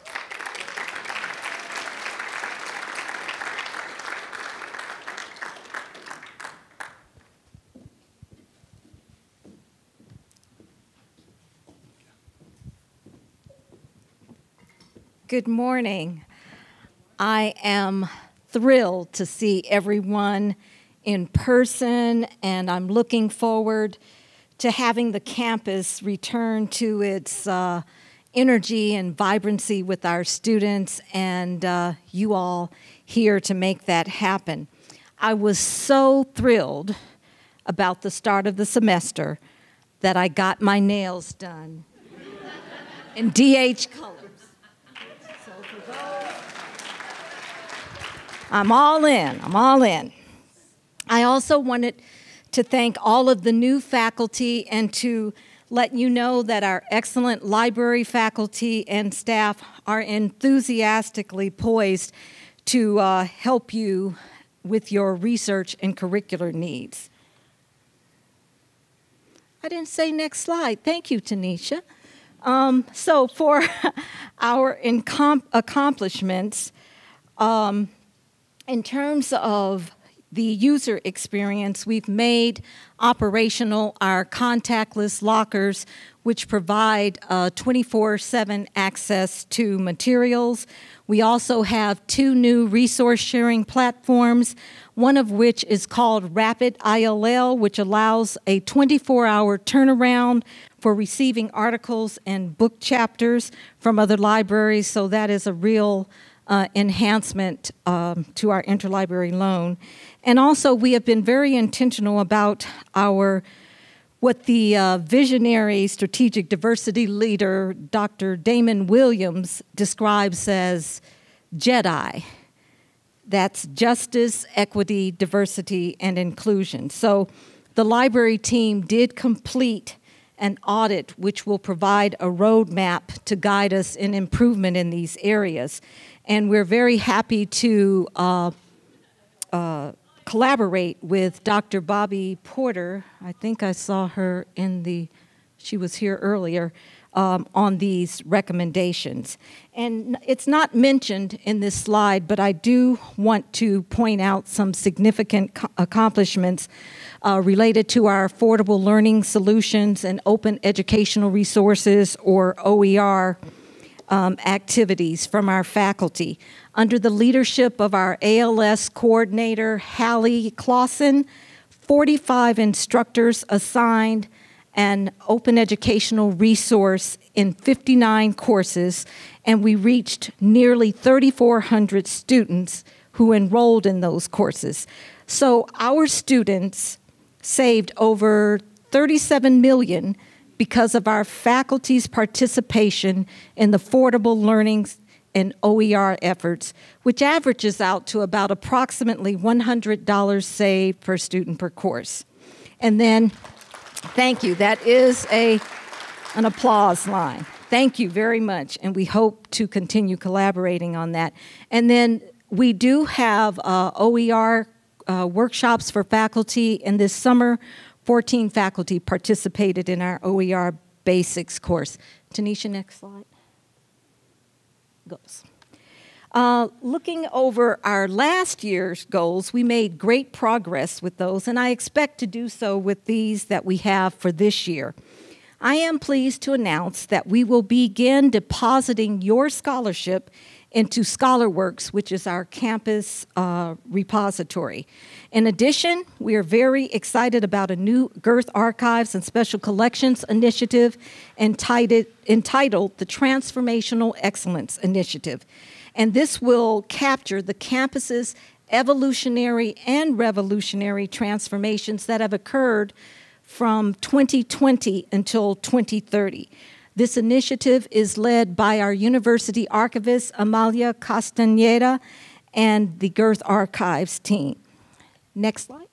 Good morning. I am thrilled to see everyone in person, and I'm looking forward to having the campus return to its uh, energy and vibrancy with our students, and uh, you all here to make that happen. I was so thrilled about the start of the semester that I got my nails done in D H colors. I'm all in. I'm all in. I also wanted to thank all of the new faculty and to let you know that our excellent library faculty and staff are enthusiastically poised to uh, help you with your research and curricular needs. I didn't say next slide. Thank you, Tanisha. Um, so for our accomplishments, um, in terms of the user experience, we've made operational our contactless lockers, which provide twenty-four seven access to materials. We also have two new resource sharing platforms, one of which is called Rapid I L L, which allows a twenty-four hour turnaround for receiving articles and book chapters from other libraries. So that is a real uh, enhancement um, to our interlibrary loan. And also, we have been very intentional about our, what the uh, visionary strategic diversity leader, Doctor Damon Williams, describes as JEDI. That's justice, equity, diversity, and inclusion. So the library team did complete an audit which will provide a roadmap to guide us in improvement in these areas. And we're very happy to uh, uh, collaborate with Doctor Bobby Porter. I think I saw her in the, she was here earlier, um, on these recommendations. And it's not mentioned in this slide, but I do want to point out some significant accomplishments uh, related to our affordable learning solutions and open educational resources, or O E R, um, activities from our faculty. Under the leadership of our A L S coordinator, Hallie Clausen, forty-five instructors assigned an open educational resource in fifty-nine courses, and we reached nearly thirty-four hundred students who enrolled in those courses. So our students saved over thirty-seven million dollars because of our faculty's participation in the affordable learning and O E R efforts, which averages out to about approximately one hundred dollars saved per student per course. And then, thank you, that is a, an applause line. Thank you very much, and we hope to continue collaborating on that. And then we do have uh, O E R uh, workshops for faculty, and this summer, fourteen faculty participated in our O E R Basics course. Tanisha, next slide. Goals. Uh, looking over our last year's goals, we made great progress with those, and I expect to do so with these that we have for this year. I am pleased to announce that we will begin depositing your scholarship into ScholarWorks, which is our campus uh, repository. In addition, we are very excited about a new Girth Archives and Special Collections initiative entitled, entitled the Transformational Excellence Initiative. And this will capture the campus's evolutionary and revolutionary transformations that have occurred from twenty twenty until twenty thirty. This initiative is led by our university archivist, Amalia Castaneda, and the Girth Archives team. Next slide.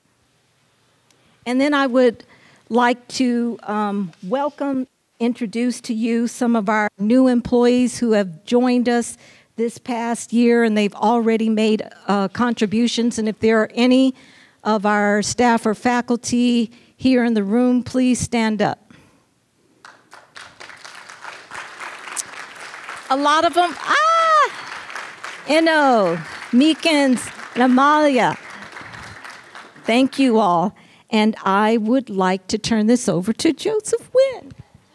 And then I would like to um, welcome, introduce to you some of our new employees who have joined us this past year, and they've already made uh, contributions. And if there are any of our staff or faculty here in the room, please stand up. A lot of them, ah, Eno, Meekins, and Amalia. Thank you all. And I would like to turn this over to Joseph Wynn.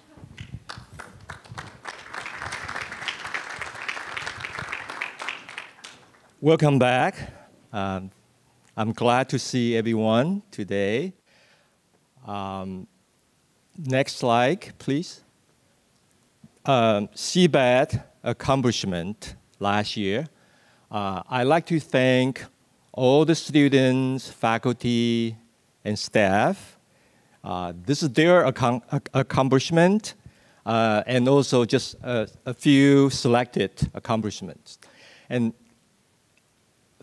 Welcome back. Um, I'm glad to see everyone today. Um, next slide, please. Um, C B A D accomplishment last year. Uh, I'd like to thank all the students, faculty, and staff. Uh, this is their ac accomplishment, uh, and also just a, a few selected accomplishments. And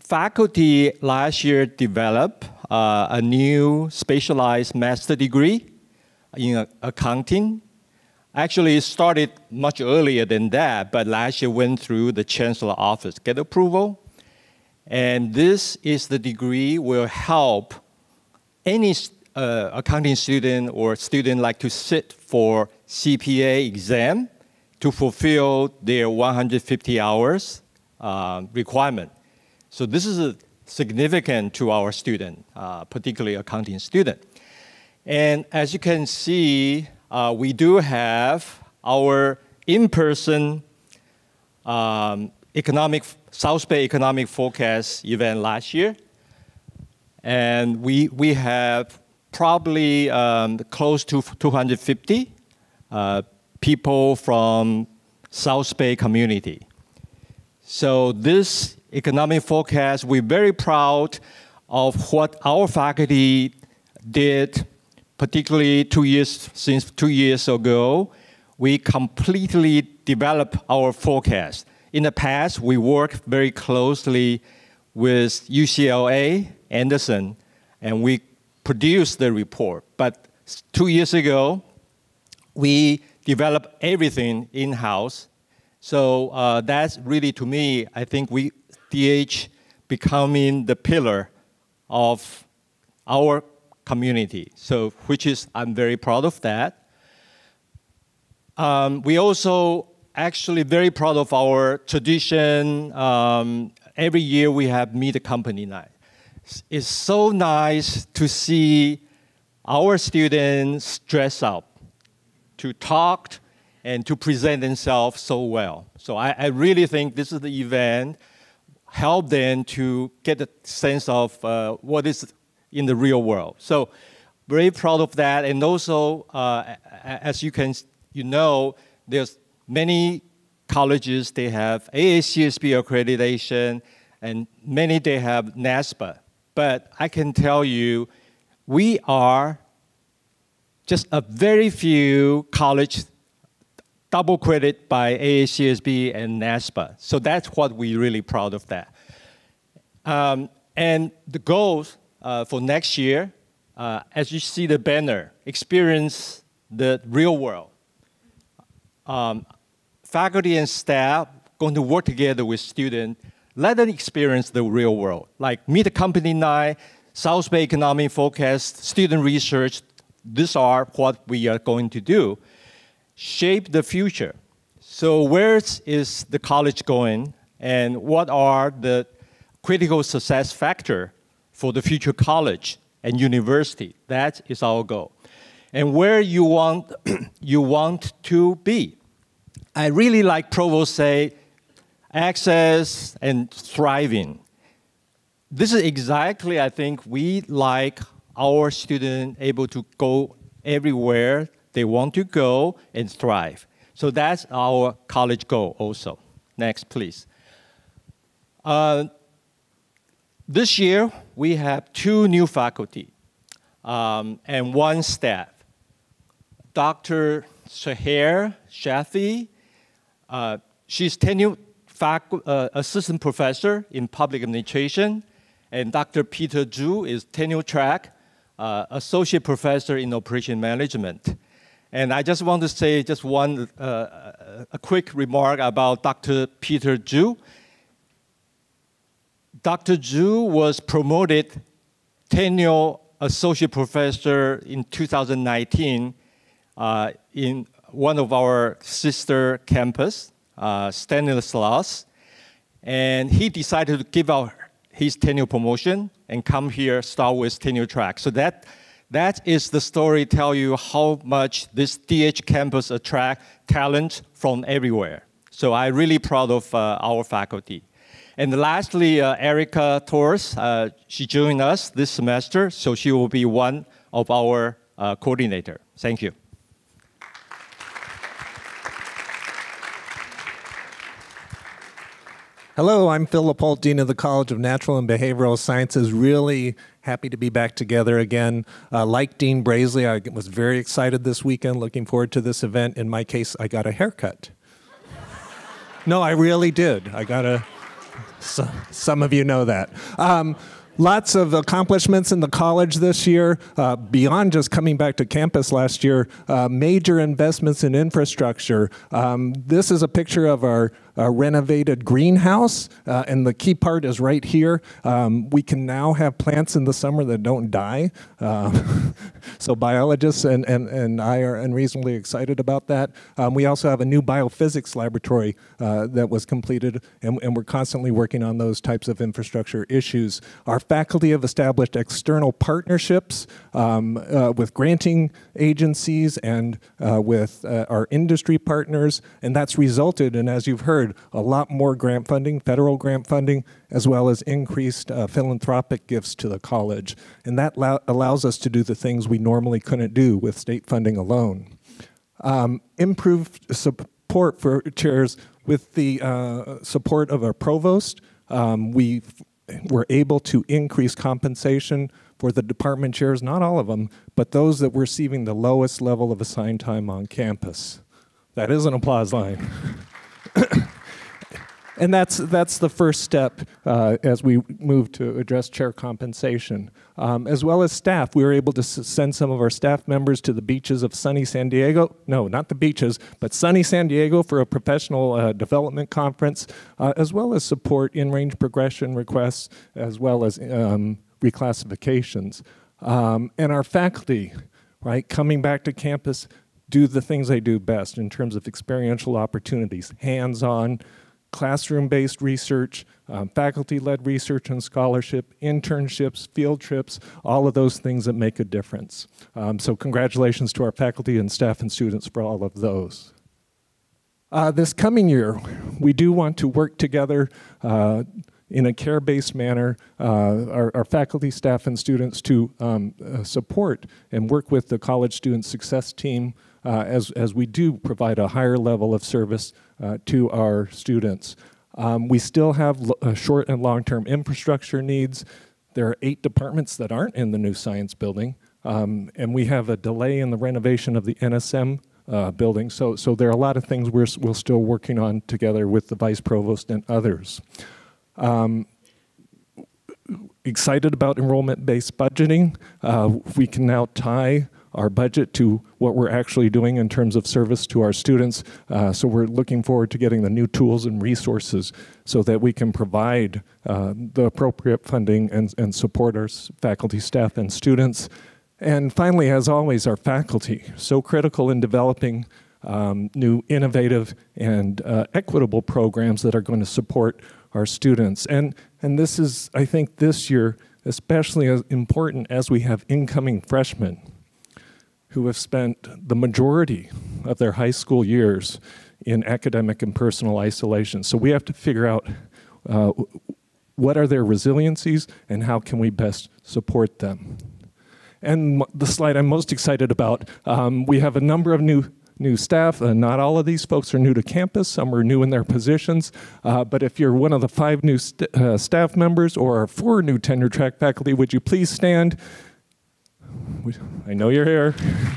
faculty last year developed uh, a new specialized master degree in uh, accounting. Actually, it started much earlier than that, but last year went through the chancellor office, get approval. And this is the degree will help any uh, accounting student or student like to sit for C P A exam to fulfill their one hundred fifty hours uh, requirement. So this is a significant to our student, uh, particularly accounting student. And as you can see, uh, we do have our in-person um, economic, South Bay Economic Forecast event last year. And we, we have probably um, close to two hundred fifty uh, people from South Bay community. So this economic forecast, we're very proud of what our faculty did, particularly two years, since two years ago. We completely developed our forecast. In the past, we worked very closely with U C L A, Anderson, and we produced the report. But two years ago, we developed everything in-house. So uh, that's really, to me, I think we, D H becoming the pillar of our community. So, which is, I'm very proud of that. Um, we also actually very proud of our tradition. Um, every year we have Meet the Company Night. It's so nice to see our students dress up, to talk, and to present themselves so well. So I, I really think this is the event, help them to get a sense of uh, what is in the real world. So very proud of that. And also, uh, as you can, you know, there's many colleges, they have A A C S B accreditation, and many they have NASPA. But I can tell you, we are just a very few college double credit by A A C S B and NASPA. So that's what we're really proud of that. Um, and the goals uh, for next year, uh, as you see the banner, experience the real world. Um, faculty and staff going to work together with students, let them experience the real world. Like Meet the Company Night, South Bay Economic Forecast, student research, these are what we are going to do. Shape the future. So where is the college going, and what are the critical success factors for the future college and university? That is our goal. And where you want, you want to be. I really like Provost say, access and thriving. This is exactly, I think, we like our students able to go everywhere they want to go and thrive. So that's our college goal also. Next, please. Uh, this year, we have two new faculty um, and one staff. Doctor Shahir Shafi, uh, she's tenured facu- uh, assistant professor in public administration, and Doctor Peter Zhu is tenure track uh, associate professor in operation management. And I just want to say just one uh, a quick remark about Doctor Peter Zhu. Doctor Zhu was promoted tenure associate professor in two thousand nineteen uh, in one of our sister campus, uh, Stanislaus, and he decided to give out his tenure promotion and come here, start with tenure track. So that that is the story, tell you how much this D H campus attract talent from everywhere. So I'm really proud of uh, our faculty. And lastly, uh, Erica Torres, uh, she joined us this semester, so she will be one of our uh, coordinator. Thank you. Hello, I'm Phil Lapolt, Dean of the College of Natural and Behavioral Sciences. Really happy to be back together again. Uh, like Dean Brasley, I was very excited this weekend, looking forward to this event. In my case, I got a haircut. No, I really did. I got a, So, some of you know that. Um, Lots of accomplishments in the college this year, uh, beyond just coming back to campus last year, uh, major investments in infrastructure. Um, this is a picture of our uh, renovated greenhouse, uh, and the key part is right here. Um, we can now have plants in the summer that don't die. Uh, so biologists and, and, and I are unreasonably excited about that. Um, we also have a new biophysics laboratory uh, that was completed, and, and we're constantly working on those types of infrastructure issues. Our faculty have established external partnerships um, uh, with granting agencies and uh, with uh, our industry partners, and that's resulted in, as you've heard, a lot more grant funding, federal grant funding, as well as increased uh, philanthropic gifts to the college. And that allow allows us to do the things we normally couldn't do with state funding alone. Um, improved support for chairs with the uh, support of our provost. Um, we were able to increase compensation for the department chairs, not all of them, but those that were receiving the lowest level of assigned time on campus. That is an applause line. And that's, that's the first step uh, as we move to address chair compensation. Um, as well as staff, we were able to s send some of our staff members to the beaches of sunny San Diego. No, not the beaches, but sunny San Diego for a professional uh, development conference, uh, as well as support in-range progression requests, as well as um, reclassifications. Um, and our faculty, right, coming back to campus, do the things they do best in terms of experiential opportunities, hands-on, classroom-based research, um, faculty-led research and scholarship, internships, field trips, all of those things that make a difference. Um, so congratulations to our faculty and staff and students for all of those. Uh, this coming year, we do want to work together uh, in a care-based manner, uh, our, our faculty, staff, and students to um, uh, support and work with the College Student Success Team uh, as, as we do provide a higher level of service uh, to our students. Um, we still have uh, short and long-term infrastructure needs. There are eight departments that aren't in the new science building, um, and we have a delay in the renovation of the N S M uh, building. So, so there are a lot of things we're, we're still working on together with the Vice Provost and others. Um, excited about enrollment-based budgeting. Uh, we can now tie our budget to what we're actually doing in terms of service to our students. Uh, so we're looking forward to getting the new tools and resources so that we can provide uh, the appropriate funding and, and support our faculty, staff, and students. And finally, as always, our faculty, so critical in developing um, new innovative and uh, equitable programs that are going to support our students. And, and this is, I think, this year especially as important as we have incoming freshmen who have spent the majority of their high school years in academic and personal isolation. So we have to figure out uh, what are their resiliencies and how can we best support them. And the slide I'm most excited about, um, we have a number of new new staff. Uh, not all of these folks are new to campus. Some are new in their positions. Uh, but if you're one of the five new st uh, staff members or our four new tenure track faculty, would you please stand? I know you're here.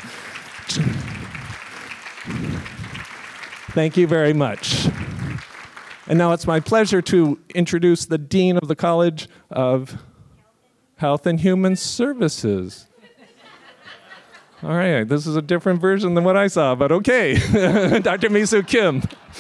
Thank you very much. And now it's my pleasure to introduce the Dean of the College of Health and Human Services. All right, this is a different version than what I saw, but okay. Doctor Misu Kim.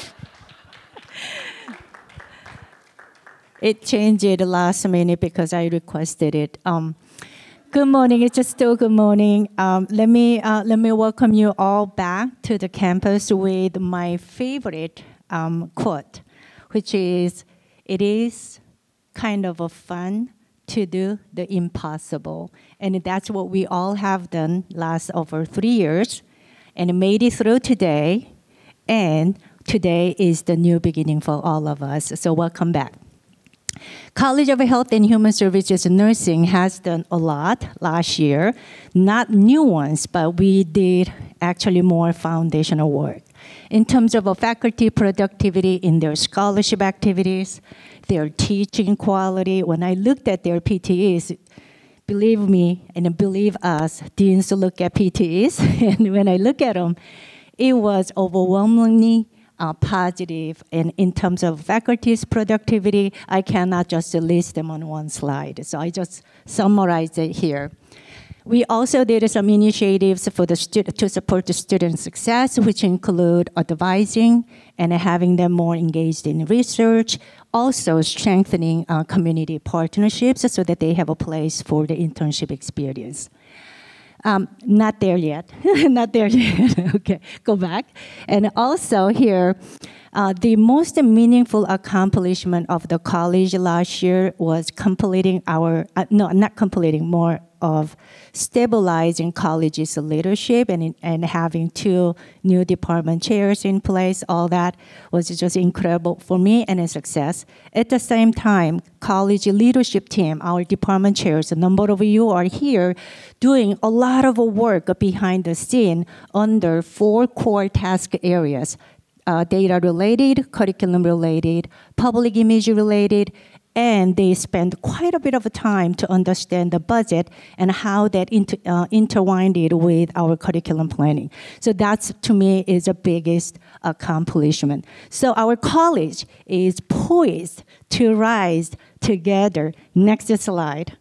It changed last minute because I requested it. Um, good morning, it's just still good morning. Um, let me uh, let me welcome you all back to the campus with my favorite um, quote, which is, "It is kind of a fun to do the impossible." And that's what we all have done last over three years and made it through today. And today is the new beginning for all of us. So welcome back. College of Health and Human Services Nursing has done a lot last year. Not new ones, but we did actually more foundational work. In terms of a faculty productivity in their scholarship activities, their teaching quality. When I looked at their P T Es, believe me and believe us, deans look at P T Es, and when I look at them, it was overwhelmingly uh, positive. And in terms of faculty's productivity, I cannot just list them on one slide. So I just summarized it here. We also did some initiatives for the stu- to support the student success, which include advising and having them more engaged in research, also strengthening uh, community partnerships so that they have a place for the internship experience. Um, not there yet, not there yet, okay, go back. And also here, uh, the most meaningful accomplishment of the college last year was completing our, uh, no, not completing, more of stabilizing college's leadership and, and having two new department chairs in place. All that was just incredible for me and a success. At the same time, college leadership team, our department chairs, a number of you are here doing a lot of work behind the scene under four core task areas: uh, data related, curriculum related, public image related, and they spend quite a bit of time to understand the budget and how that inter, uh, intertwined it with our curriculum planning. So that's, to me, is the biggest accomplishment. So our college is poised to rise together. Next slide.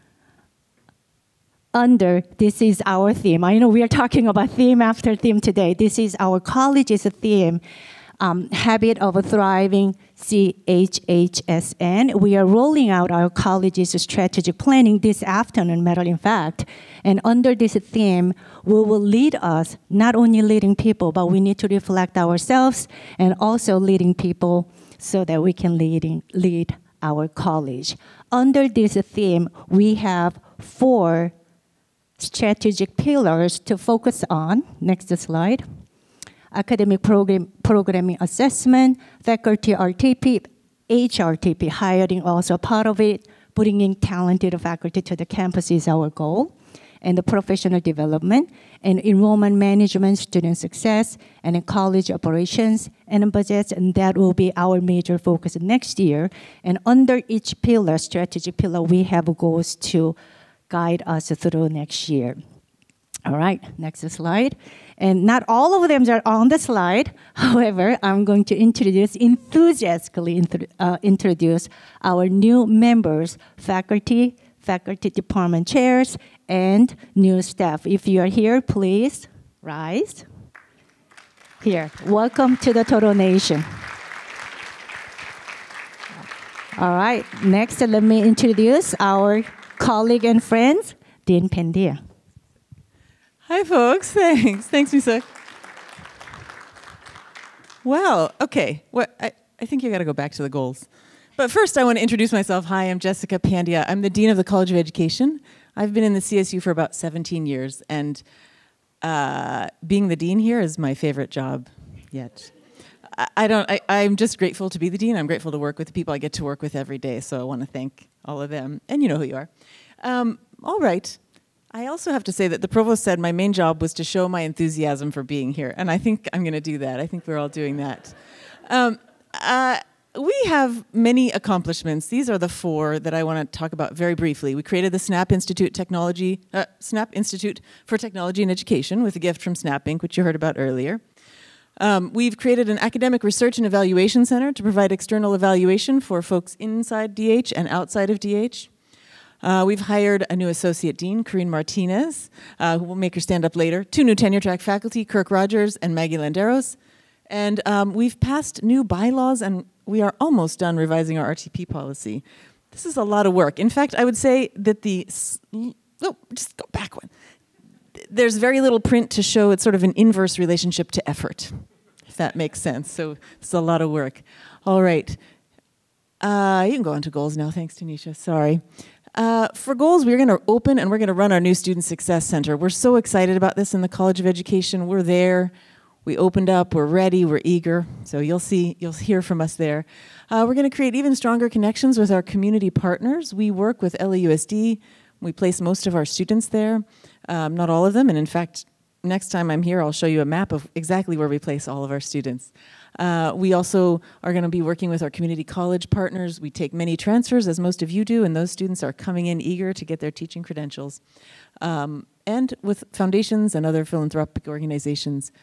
Under, this is our theme. I know we are talking about theme after theme today. This is our college's theme. Um, habit of thriving, C H H S N. We are rolling out our college's strategic planning this afternoon, matter of fact. And under this theme, we will lead us, not only leading people, but we need to reflect ourselves and also leading people so that we can lead, lead our college. Under this theme, we have four strategic pillars to focus on. Next slide. Academic program, programming assessment, faculty R T P, H R T P, hiring also part of it, bringing talented faculty to the campus is our goal, and the professional development, and enrollment management, student success, and college operations and budgets, and that will be our major focus next year. And under each pillar, strategic pillar, we have goals to guide us through next year. All right, next slide. And not all of them are on the slide. However, I'm going to introduce, enthusiastically uh, introduce our new members, faculty, faculty department chairs, and new staff. If you are here, please rise. Here, welcome to the Total Nation. All right, next let me introduce our colleague and friends, Dean Pendia. Hi, folks. Thanks. Thanks, Misak. Wow. Okay. What? I, I think you got to go back to the goals. But first, I want to introduce myself. Hi, I'm Jessica Pandya. I'm the Dean of the College of Education. I've been in the C S U for about seventeen years, and uh, being the dean here is my favorite job yet. I, I don't. I, I'm just grateful to be the dean. I'm grateful to work with the people I get to work with every day. So I want to thank all of them, and you know who you are. Um, all right. I also have to say that the provost said my main job was to show my enthusiasm for being here, and I think I'm going to do that. I think we're all doing that. Um, uh, we have many accomplishments. These are the four that I want to talk about very briefly. We created the Snap Institute Technology, uh, Snap Institute for Technology and Education with a gift from Snap Incorporated, which you heard about earlier. Um, we've created an academic research and evaluation center to provide external evaluation for folks inside D H and outside of D H. Uh, we've hired a new associate dean, Corinne Martinez, uh, who will make her stand up later, two new tenure track faculty, Kirk Rogers and Maggie Landeros. And um, we've passed new bylaws, and we are almost done revising our R T P policy. This is a lot of work. In fact, I would say that the, oh, just go back one. There's very little print to show it's sort of an inverse relationship to effort, if that makes sense. So it's a lot of work. All right. Uh, you can go on to goals now. Thanks, Tanisha. Sorry. Uh, for goals, we're going to open and we're going to run our new Student Success Center. We're so excited about this in the College of Education. We're there. We opened up. We're ready. We're eager. So you'll see, you'll hear from us there. Uh, we're going to create even stronger connections with our community partners. We work with L A U S D. We place most of our students there, um, not all of them. And in fact, next time I'm here, I'll show you a map of exactly where we place all of our students. Uh, we also are going to be working with our community college partners. We take many transfers, as most of you do, and those students are coming in eager to get their teaching credentials. Um, and with foundations and other philanthropic organizations.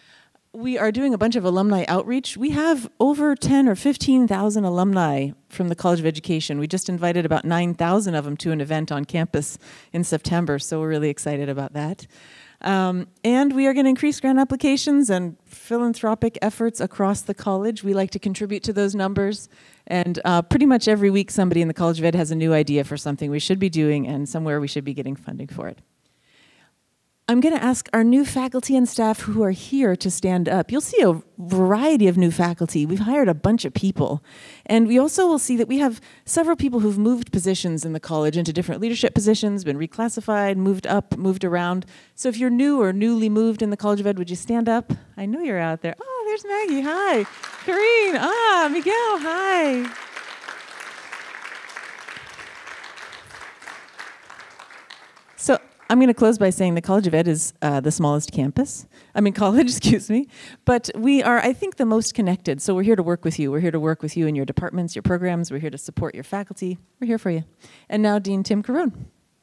we are doing a bunch of alumni outreach. We have over ten or fifteen thousand alumni from the College of Education. We just invited about nine thousand of them to an event on campus in September, so we're really excited about that. Um, and we are going to increase grant applications and philanthropic efforts across the college. We like to contribute to those numbers. And uh, pretty much every week somebody in the College of Ed has a new idea for something we should be doing and somewhere we should be getting funding for it. I'm going to ask our new faculty and staff who are here to stand up. You'll see a variety of new faculty. We've hired a bunch of people. And we also will see that we have several people who've moved positions in the college into different leadership positions, been reclassified, moved up, moved around. So if you're new or newly moved in the College of Ed, would you stand up? I know you're out there. Oh, there's Maggie. Hi. Karine. Ah, Miguel. Hi. So I'm going to close by saying the College of Ed is uh, the smallest campus. I mean college, excuse me. But we are, I think, the most connected. So we're here to work with you. We're here to work with you in your departments, your programs. We're here to support your faculty. We're here for you. And now Dean Tim Carone.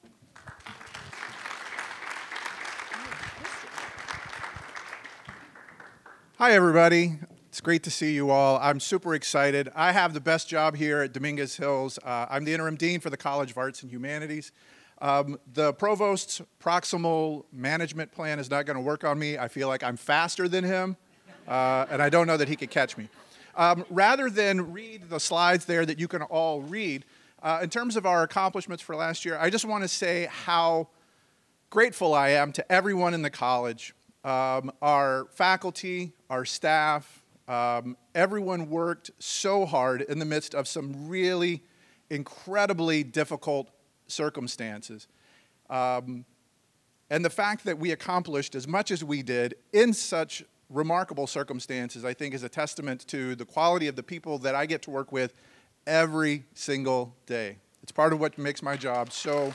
Hi, everybody. It's great to see you all. I'm super excited. I have the best job here at Dominguez Hills. Uh, I'm the interim dean for the College of Arts and Humanities. Um, the provost's proximal management plan is not going to work on me. I feel like I'm faster than him, uh, and I don't know that he could catch me. Um, rather than read the slides there that you can all read, uh, in terms of our accomplishments for last year, I just want to say how grateful I am to everyone in the college, um, our faculty, our staff. Um, everyone worked so hard in the midst of some really incredibly difficult circumstances. Um, and the fact that we accomplished as much as we did in such remarkable circumstances, I think, is a testament to the quality of the people that I get to work with every single day. It's part of what makes my job so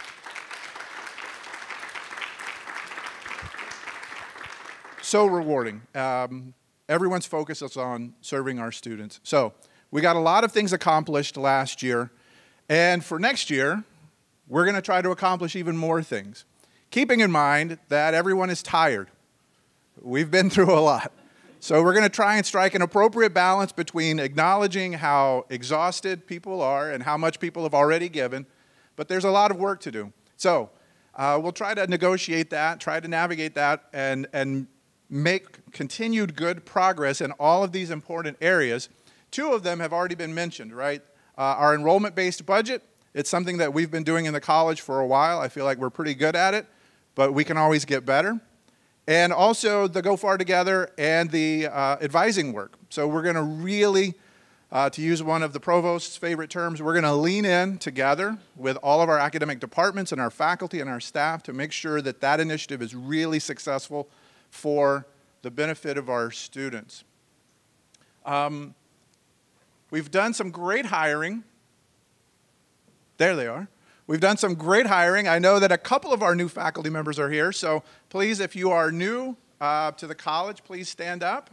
so rewarding. Um, everyone's focus is on serving our students. So we got a lot of things accomplished last year, and for next year, we're going to try to accomplish even more things, keeping in mind that everyone is tired. We've been through a lot. So we're going to try and strike an appropriate balance between acknowledging how exhausted people are and how much people have already given, but there's a lot of work to do. So uh, we'll try to negotiate that, try to navigate that, and, and make continued good progress in all of these important areas. Two of them have already been mentioned, right? Uh, our enrollment-based budget. It's something that we've been doing in the college for a while. I feel like we're pretty good at it, but we can always get better. And also the Go Far Together and the uh, advising work. So we're going to really, uh, to use one of the provost's favorite terms, we're going to lean in together with all of our academic departments and our faculty and our staff to make sure that that initiative is really successful for the benefit of our students. Um, we've done some great hiring. There they are. We've done some great hiring. I know that a couple of our new faculty members are here, so please, if you are new uh, to the college, please stand up.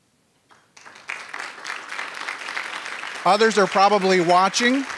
Others are probably watching.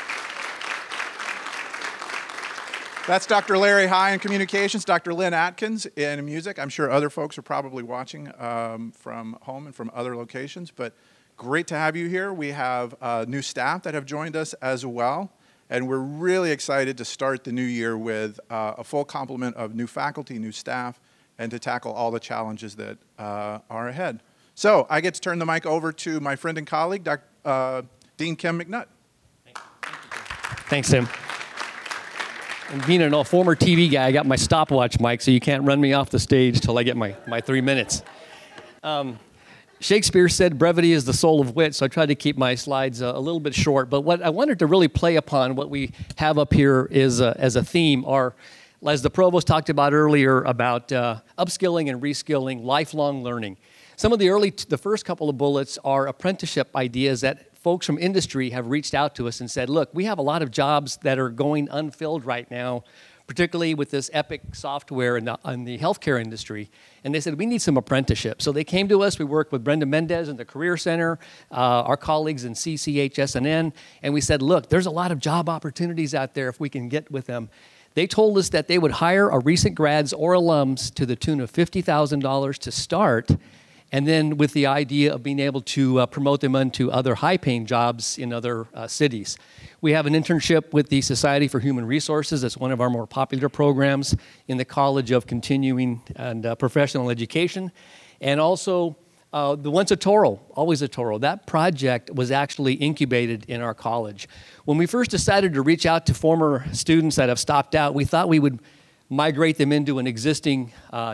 That's Doctor Larry High in communications, Doctor Lynn Atkins in music. I'm sure other folks are probably watching um, from home and from other locations, but great to have you here. We have uh, new staff that have joined us as well. And we're really excited to start the new year with uh, a full complement of new faculty, new staff, and to tackle all the challenges that uh, are ahead. So I get to turn the mic over to my friend and colleague, Doctor Uh, Dean Kim McNutt. Thanks, Tim. And being a former T V guy, I got my stopwatch mic, so you can't run me off the stage till I get my, my three minutes. Um, Shakespeare said brevity is the soul of wit, so I tried to keep my slides uh, a little bit short. But what I wanted to really play upon, what we have up here is uh, as a theme, are, as the provost talked about earlier, about uh, upskilling and reskilling, lifelong learning. Some of the early, the first couple of bullets are apprenticeship ideas that folks from industry have reached out to us and said, look, we have a lot of jobs that are going unfilled right now, particularly with this Epic software in the, in the healthcare industry. And they said, we need some apprenticeship. So they came to us. We worked with Brenda Mendez in the Career Center, uh, our colleagues in C C H S N N, and we said, look, there's a lot of job opportunities out there if we can get with them. They told us that they would hire our recent grads or alums to the tune of fifty thousand dollars to start, and then with the idea of being able to uh, promote them into other high-paying jobs in other uh, cities. We have an internship with the Society for Human Resources. That's one of our more popular programs in the College of Continuing and uh, Professional Education. And also uh, the Once a Toro, Always a Toro. That project was actually incubated in our college. When we first decided to reach out to former students that have stopped out, we thought we would migrate them into an existing uh,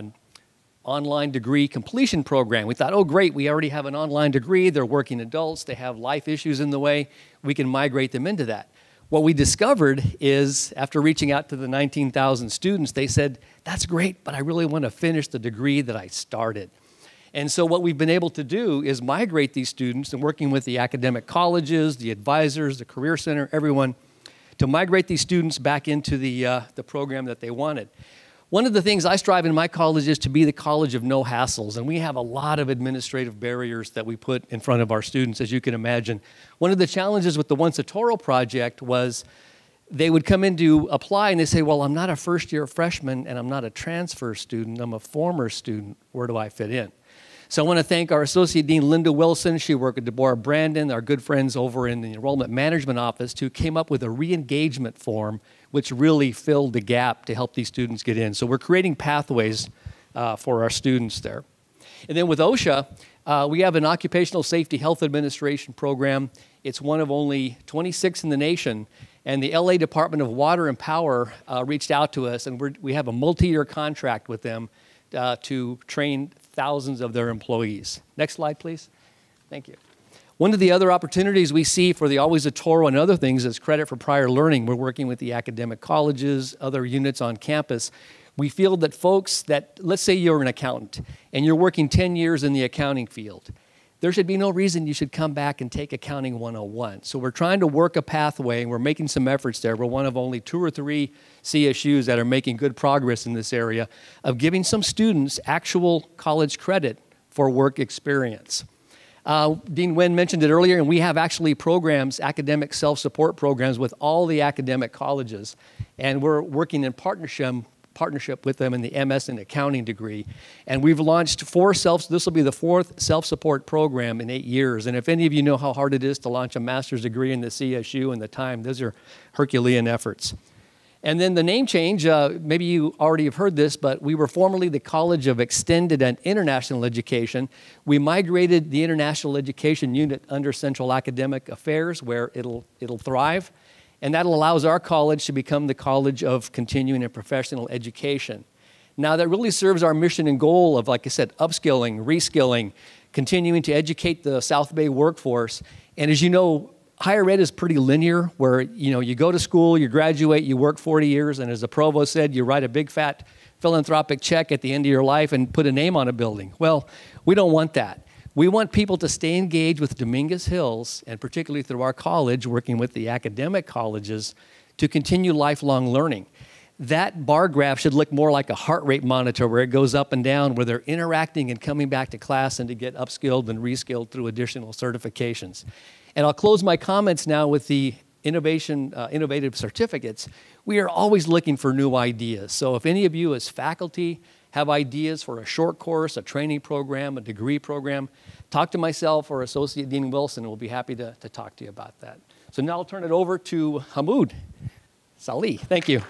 online degree completion program. We thought, oh great, we already have an online degree, they're working adults, they have life issues in the way, we can migrate them into that. What we discovered is, after reaching out to the nineteen thousand students, they said, that's great, but I really want to finish the degree that I started. And so what we've been able to do is migrate these students, and working with the academic colleges, the advisors, the Career Center, everyone, to migrate these students back into the, uh, the program that they wanted. One of the things I strive in my college is to be the college of no hassles, and we have a lot of administrative barriers that we put in front of our students, as you can imagine. One of the challenges with the Once a Toro project was they would come in to apply and they say, well, I'm not a first-year freshman and I'm not a transfer student, I'm a former student, where do I fit in? So I want to thank our Associate Dean, Linda Wilson. She worked with Deborah Brandon, our good friends over in the Enrollment Management Office, who came up with a re-engagement form which really filled the gap to help these students get in. So we're creating pathways uh, for our students there. And then with OSHA, uh, we have an Occupational Safety Health Administration program. It's one of only twenty-six in the nation. And the L A Department of Water and Power uh, reached out to us, and we're, we have a multi-year contract with them uh, to train thousands of their employees. Next slide, please. Thank you. One of the other opportunities we see for the Always a Toro and other things is credit for prior learning. We're working with the academic colleges, other units on campus. We feel that folks that, let's say you're an accountant and you're working ten years in the accounting field, there should be no reason you should come back and take Accounting one oh one. So we're trying to work a pathway, and we're making some efforts there. We're one of only two or three C S Us that are making good progress in this area of giving some students actual college credit for work experience. Uh, Dean Nguyen mentioned it earlier, and we have actually programs, academic self-support programs with all the academic colleges, and we're working in partnership partnership with them in the M S in accounting degree. And we've launched four self, this will be the fourth self-support program in eight years. And if any of you know how hard it is to launch a master's degree in the C S U and the time, those are Herculean efforts. And then the name change, uh, maybe you already have heard this, but we were formerly the College of Extended and International Education. We migrated the International Education unit under Central Academic Affairs, where it'll, it'll thrive. And that allows our college to become the College of Continuing and Professional Education. Now, that really serves our mission and goal of, like I said, upskilling, reskilling, continuing to educate the South Bay workforce. And as you know, higher ed is pretty linear, where you know you go to school, you graduate, you work forty years, and as the provost said, you write a big fat philanthropic check at the end of your life and put a name on a building. Well, we don't want that. We want people to stay engaged with Dominguez Hills, and particularly through our college, working with the academic colleges, to continue lifelong learning. That bar graph should look more like a heart rate monitor, where it goes up and down, where they're interacting and coming back to class and to get upskilled and reskilled through additional certifications. And I'll close my comments now with the innovation, uh, innovative certificates. We are always looking for new ideas. So if any of you as faculty have ideas for a short course, a training program, a degree program, talk to myself or Associate Dean Wilson, and we'll be happy to, to talk to you about that. So now I'll turn it over to Hamoud Salih. Thank you.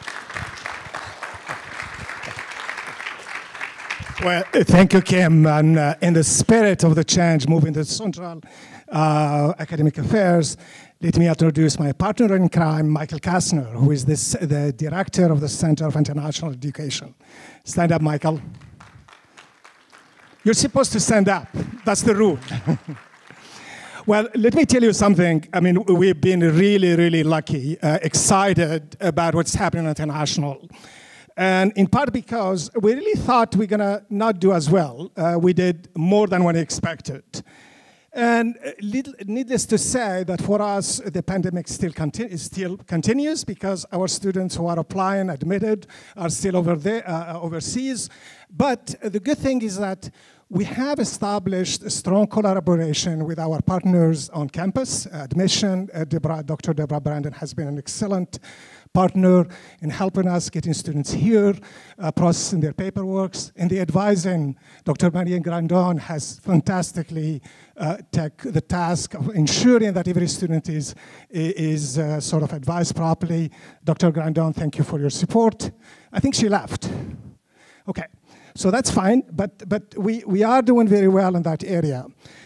Well, thank you, Kim. And uh, in the spirit of the change, moving to Central uh, Academic Affairs, let me introduce my partner in crime, Michael Kastner, who is this, the director of the Center for International Education. Stand up, Michael. You're supposed to stand up. That's the rule. Well, let me tell you something. I mean, we've been really, really lucky, uh, excited about what's happening international. And in part because we really thought we're going to not do as well. Uh, we did more than we expected. And needless to say that for us, the pandemic still, continu still continues, because our students who are applying, admitted, are still over there, uh, overseas. But the good thing is that We have established a strong collaboration with our partners on campus. Admission, uh, Deborah, Doctor Deborah Brandon has been an excellent partner in helping us getting students here, uh, processing their paperwork. In the advising, Doctor Marianne Grandon has fantastically uh, taken the task of ensuring that every student is, is uh, sort of advised properly. Doctor Grandon, thank you for your support. I think she left. Okay. So that's fine, but, but we, we are doing very well in that area.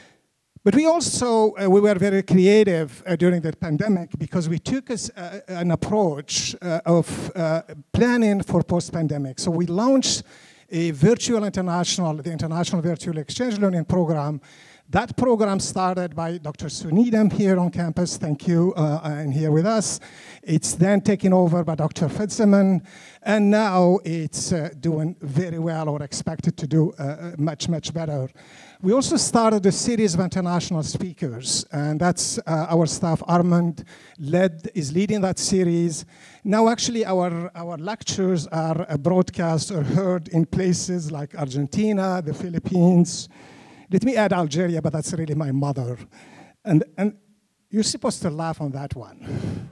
But we also, uh, we were very creative uh, during the pandemic because we took us, uh, an approach uh, of uh, planning for post-pandemic. So we launched a virtual international, the International Virtual Exchange Learning Program. That program started by Doctor Sunidam here on campus, thank you, uh, and here with us. It's then taken over by Doctor Fitzsimmons, and now it's uh, doing very well, or expected to do uh, much, much better. We also started a series of international speakers, and that's uh, our staff, Armand, led, is leading that series. Now actually our, our lectures are uh, broadcast or heard in places like Argentina, the Philippines. Let me add Algeria, but that's really my mother. And, and you're supposed to laugh on that one.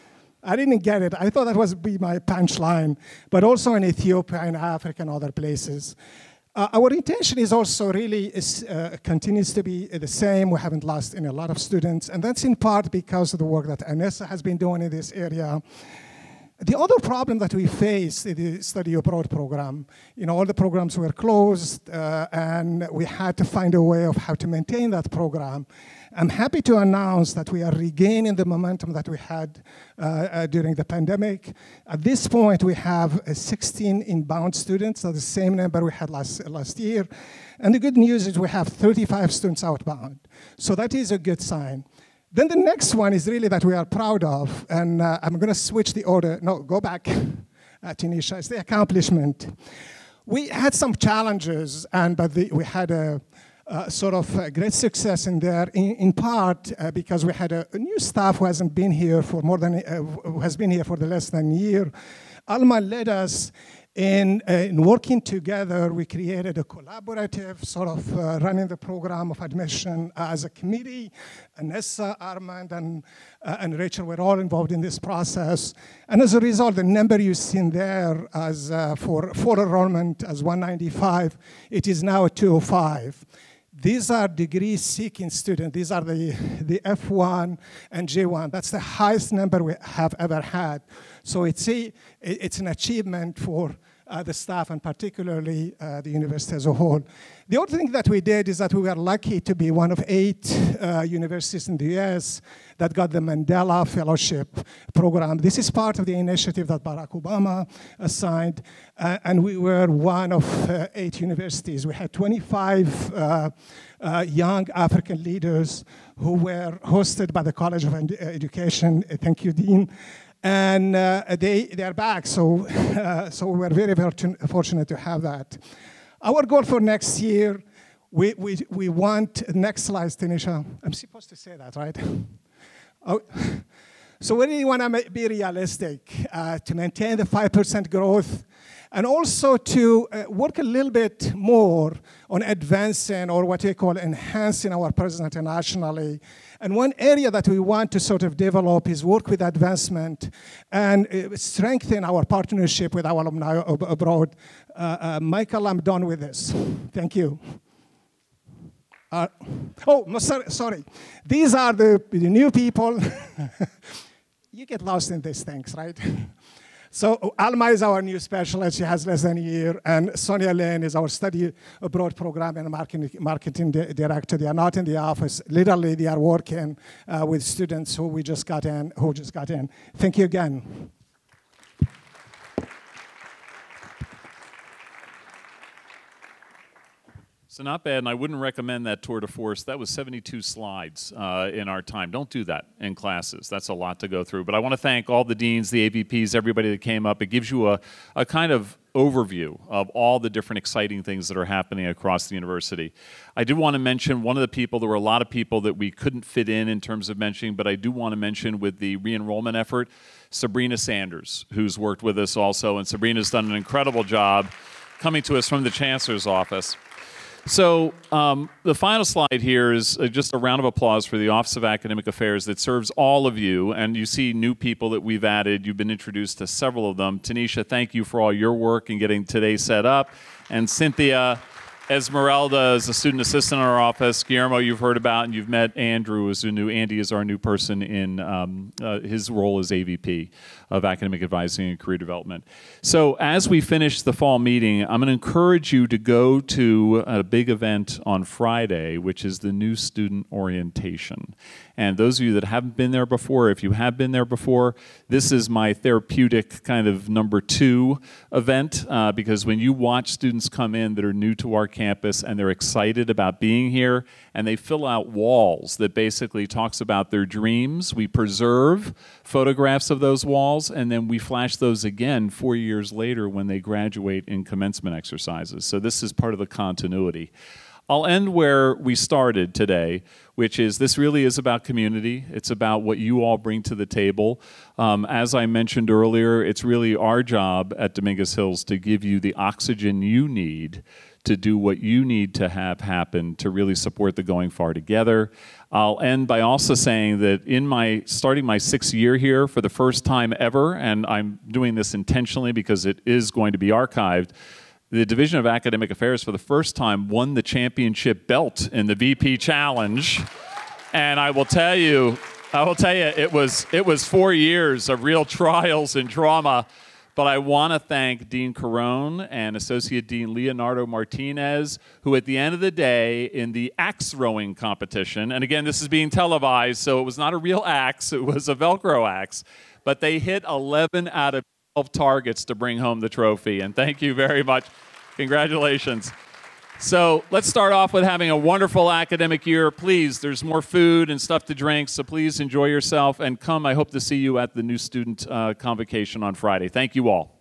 I didn't get it. I thought that was be my punchline, but also in Ethiopia, in Africa, and other places. Uh, our intention is also really is, uh, continues to be the same. We haven't lost in a lot of students, and that's in part because of the work that Anessa has been doing in this area. The other problem that we face in the study abroad program, you know, all the programs were closed, uh, and we had to find a way of how to maintain that program. I'm happy to announce that we are regaining the momentum that we had uh, uh, during the pandemic. At this point, we have uh, sixteen inbound students, so the same number we had last, last year. And the good news is we have thirty-five students outbound. So that is a good sign. Then the next one is really that we are proud of, and uh, I'm going to switch the order. No, go back, uh, Tanisha. It's the accomplishment. We had some challenges, and but the, we had a, a sort of a great success in there, in, in part uh, because we had a, a new staff who hasn't been here for more than, uh, who has been here for the less than a year. Alma led us in, uh, in working together. We created a collaborative sort of uh, running the program of admission as a committee. Anessa, Armand, and, uh, and Rachel were all involved in this process. And as a result, the number you've seen there as uh, for full enrollment as one ninety-five, it is now two oh five. These are degree-seeking students. These are the, the F one and J one. That's the highest number we have ever had. So it's, a, it's an achievement for uh, the staff, and particularly uh, the university as a whole. The other thing that we did is that we were lucky to be one of eight uh, universities in the U S that got the Mandela Fellowship Program. This is part of the initiative that Barack Obama assigned, uh, and we were one of uh, eight universities. We had twenty-five uh, uh, young African leaders who were hosted by the College of Education. Thank you, Dean. And uh, they, they're back, so, uh, so we're very, very fortunate to have that. Our goal for next year, we, we, we want, next slide, Tanisha. I'm supposed to say that, right? Oh, so we really want to be realistic, uh, to maintain the five percent growth, and also to uh, work a little bit more on advancing, or what we call enhancing, our presence internationally. And one area that we want to sort of develop is work with advancement and uh, strengthen our partnership with our alumni ab abroad. Uh, uh, Michael, I'm done with this. Thank you. Uh, oh, no, sorry, sorry. These are the, the new people. You get lost in these things, right? So Alma is our new specialist. She has less than a year. And Sonia Lane is our study abroad program and marketing, marketing di director. They are not in the office. Literally, they are working uh, with students who we just got in, who just got in. Thank you again. So not bad, and I wouldn't recommend that tour de force. That was seventy-two slides uh, in our time. Don't do that in classes. That's a lot to go through. But I want to thank all the deans, the A V Ps, everybody that came up. It gives you a, a kind of overview of all the different exciting things that are happening across the university. I did want to mention one of the people, there were a lot of people that we couldn't fit in in terms of mentioning, but I do want to mention with the re-enrollment effort, Sabrina Sanders, who's worked with us also, and Sabrina's done an incredible job coming to us from the Chancellor's office. So um, the final slide here is uh, just a round of applause for the Office of Academic Affairs that serves all of you. And you see new people that we've added. You've been introduced to several of them. Tanisha, thank you for all your work in getting today set up. And Cynthia, Esmeralda is a student assistant in our office. Guillermo, you've heard about, and you've met Andrew, is a new. Andy is our new person in um, uh, his role as A V P of Academic Advising and Career Development. So as we finish the fall meeting, I'm going to encourage you to go to a big event on Friday, which is the new student orientation. And those of you that haven't been there before, if you have been there before, this is my therapeutic kind of number two event, uh, because when you watch students come in that are new to our campus and they're excited about being here, and they fill out walls that basically talks about their dreams, we preserve photographs of those walls, and then we flash those again four years later when they graduate in commencement exercises. So this is part of the continuity. I'll end where we started today, which is this really is about community. It's about what you all bring to the table. Um, as I mentioned earlier, it's really our job at Dominguez Hills to give you the oxygen you need to do what you need to have happen to really support the Going Far Together. I'll end by also saying that in my starting my sixth year here for the first time ever, and I'm doing this intentionally because it is going to be archived, the Division of Academic Affairs for the first time won the championship belt in the V P Challenge. And I will tell you, I will tell you, it was, it was four years of real trials and trauma. But I want to thank Dean Carone and Associate Dean Leonardo Martinez, who at the end of the day in the axe rowing competition, and again, this is being televised, so it was not a real axe, it was a Velcro axe, but they hit eleven out of twelve targets to bring home the trophy. And thank you very much. Congratulations. So let's start off with having a wonderful academic year. Please, there's more food and stuff to drink, so please enjoy yourself and come. I hope to see you at the new student uh, convocation on Friday. Thank you all.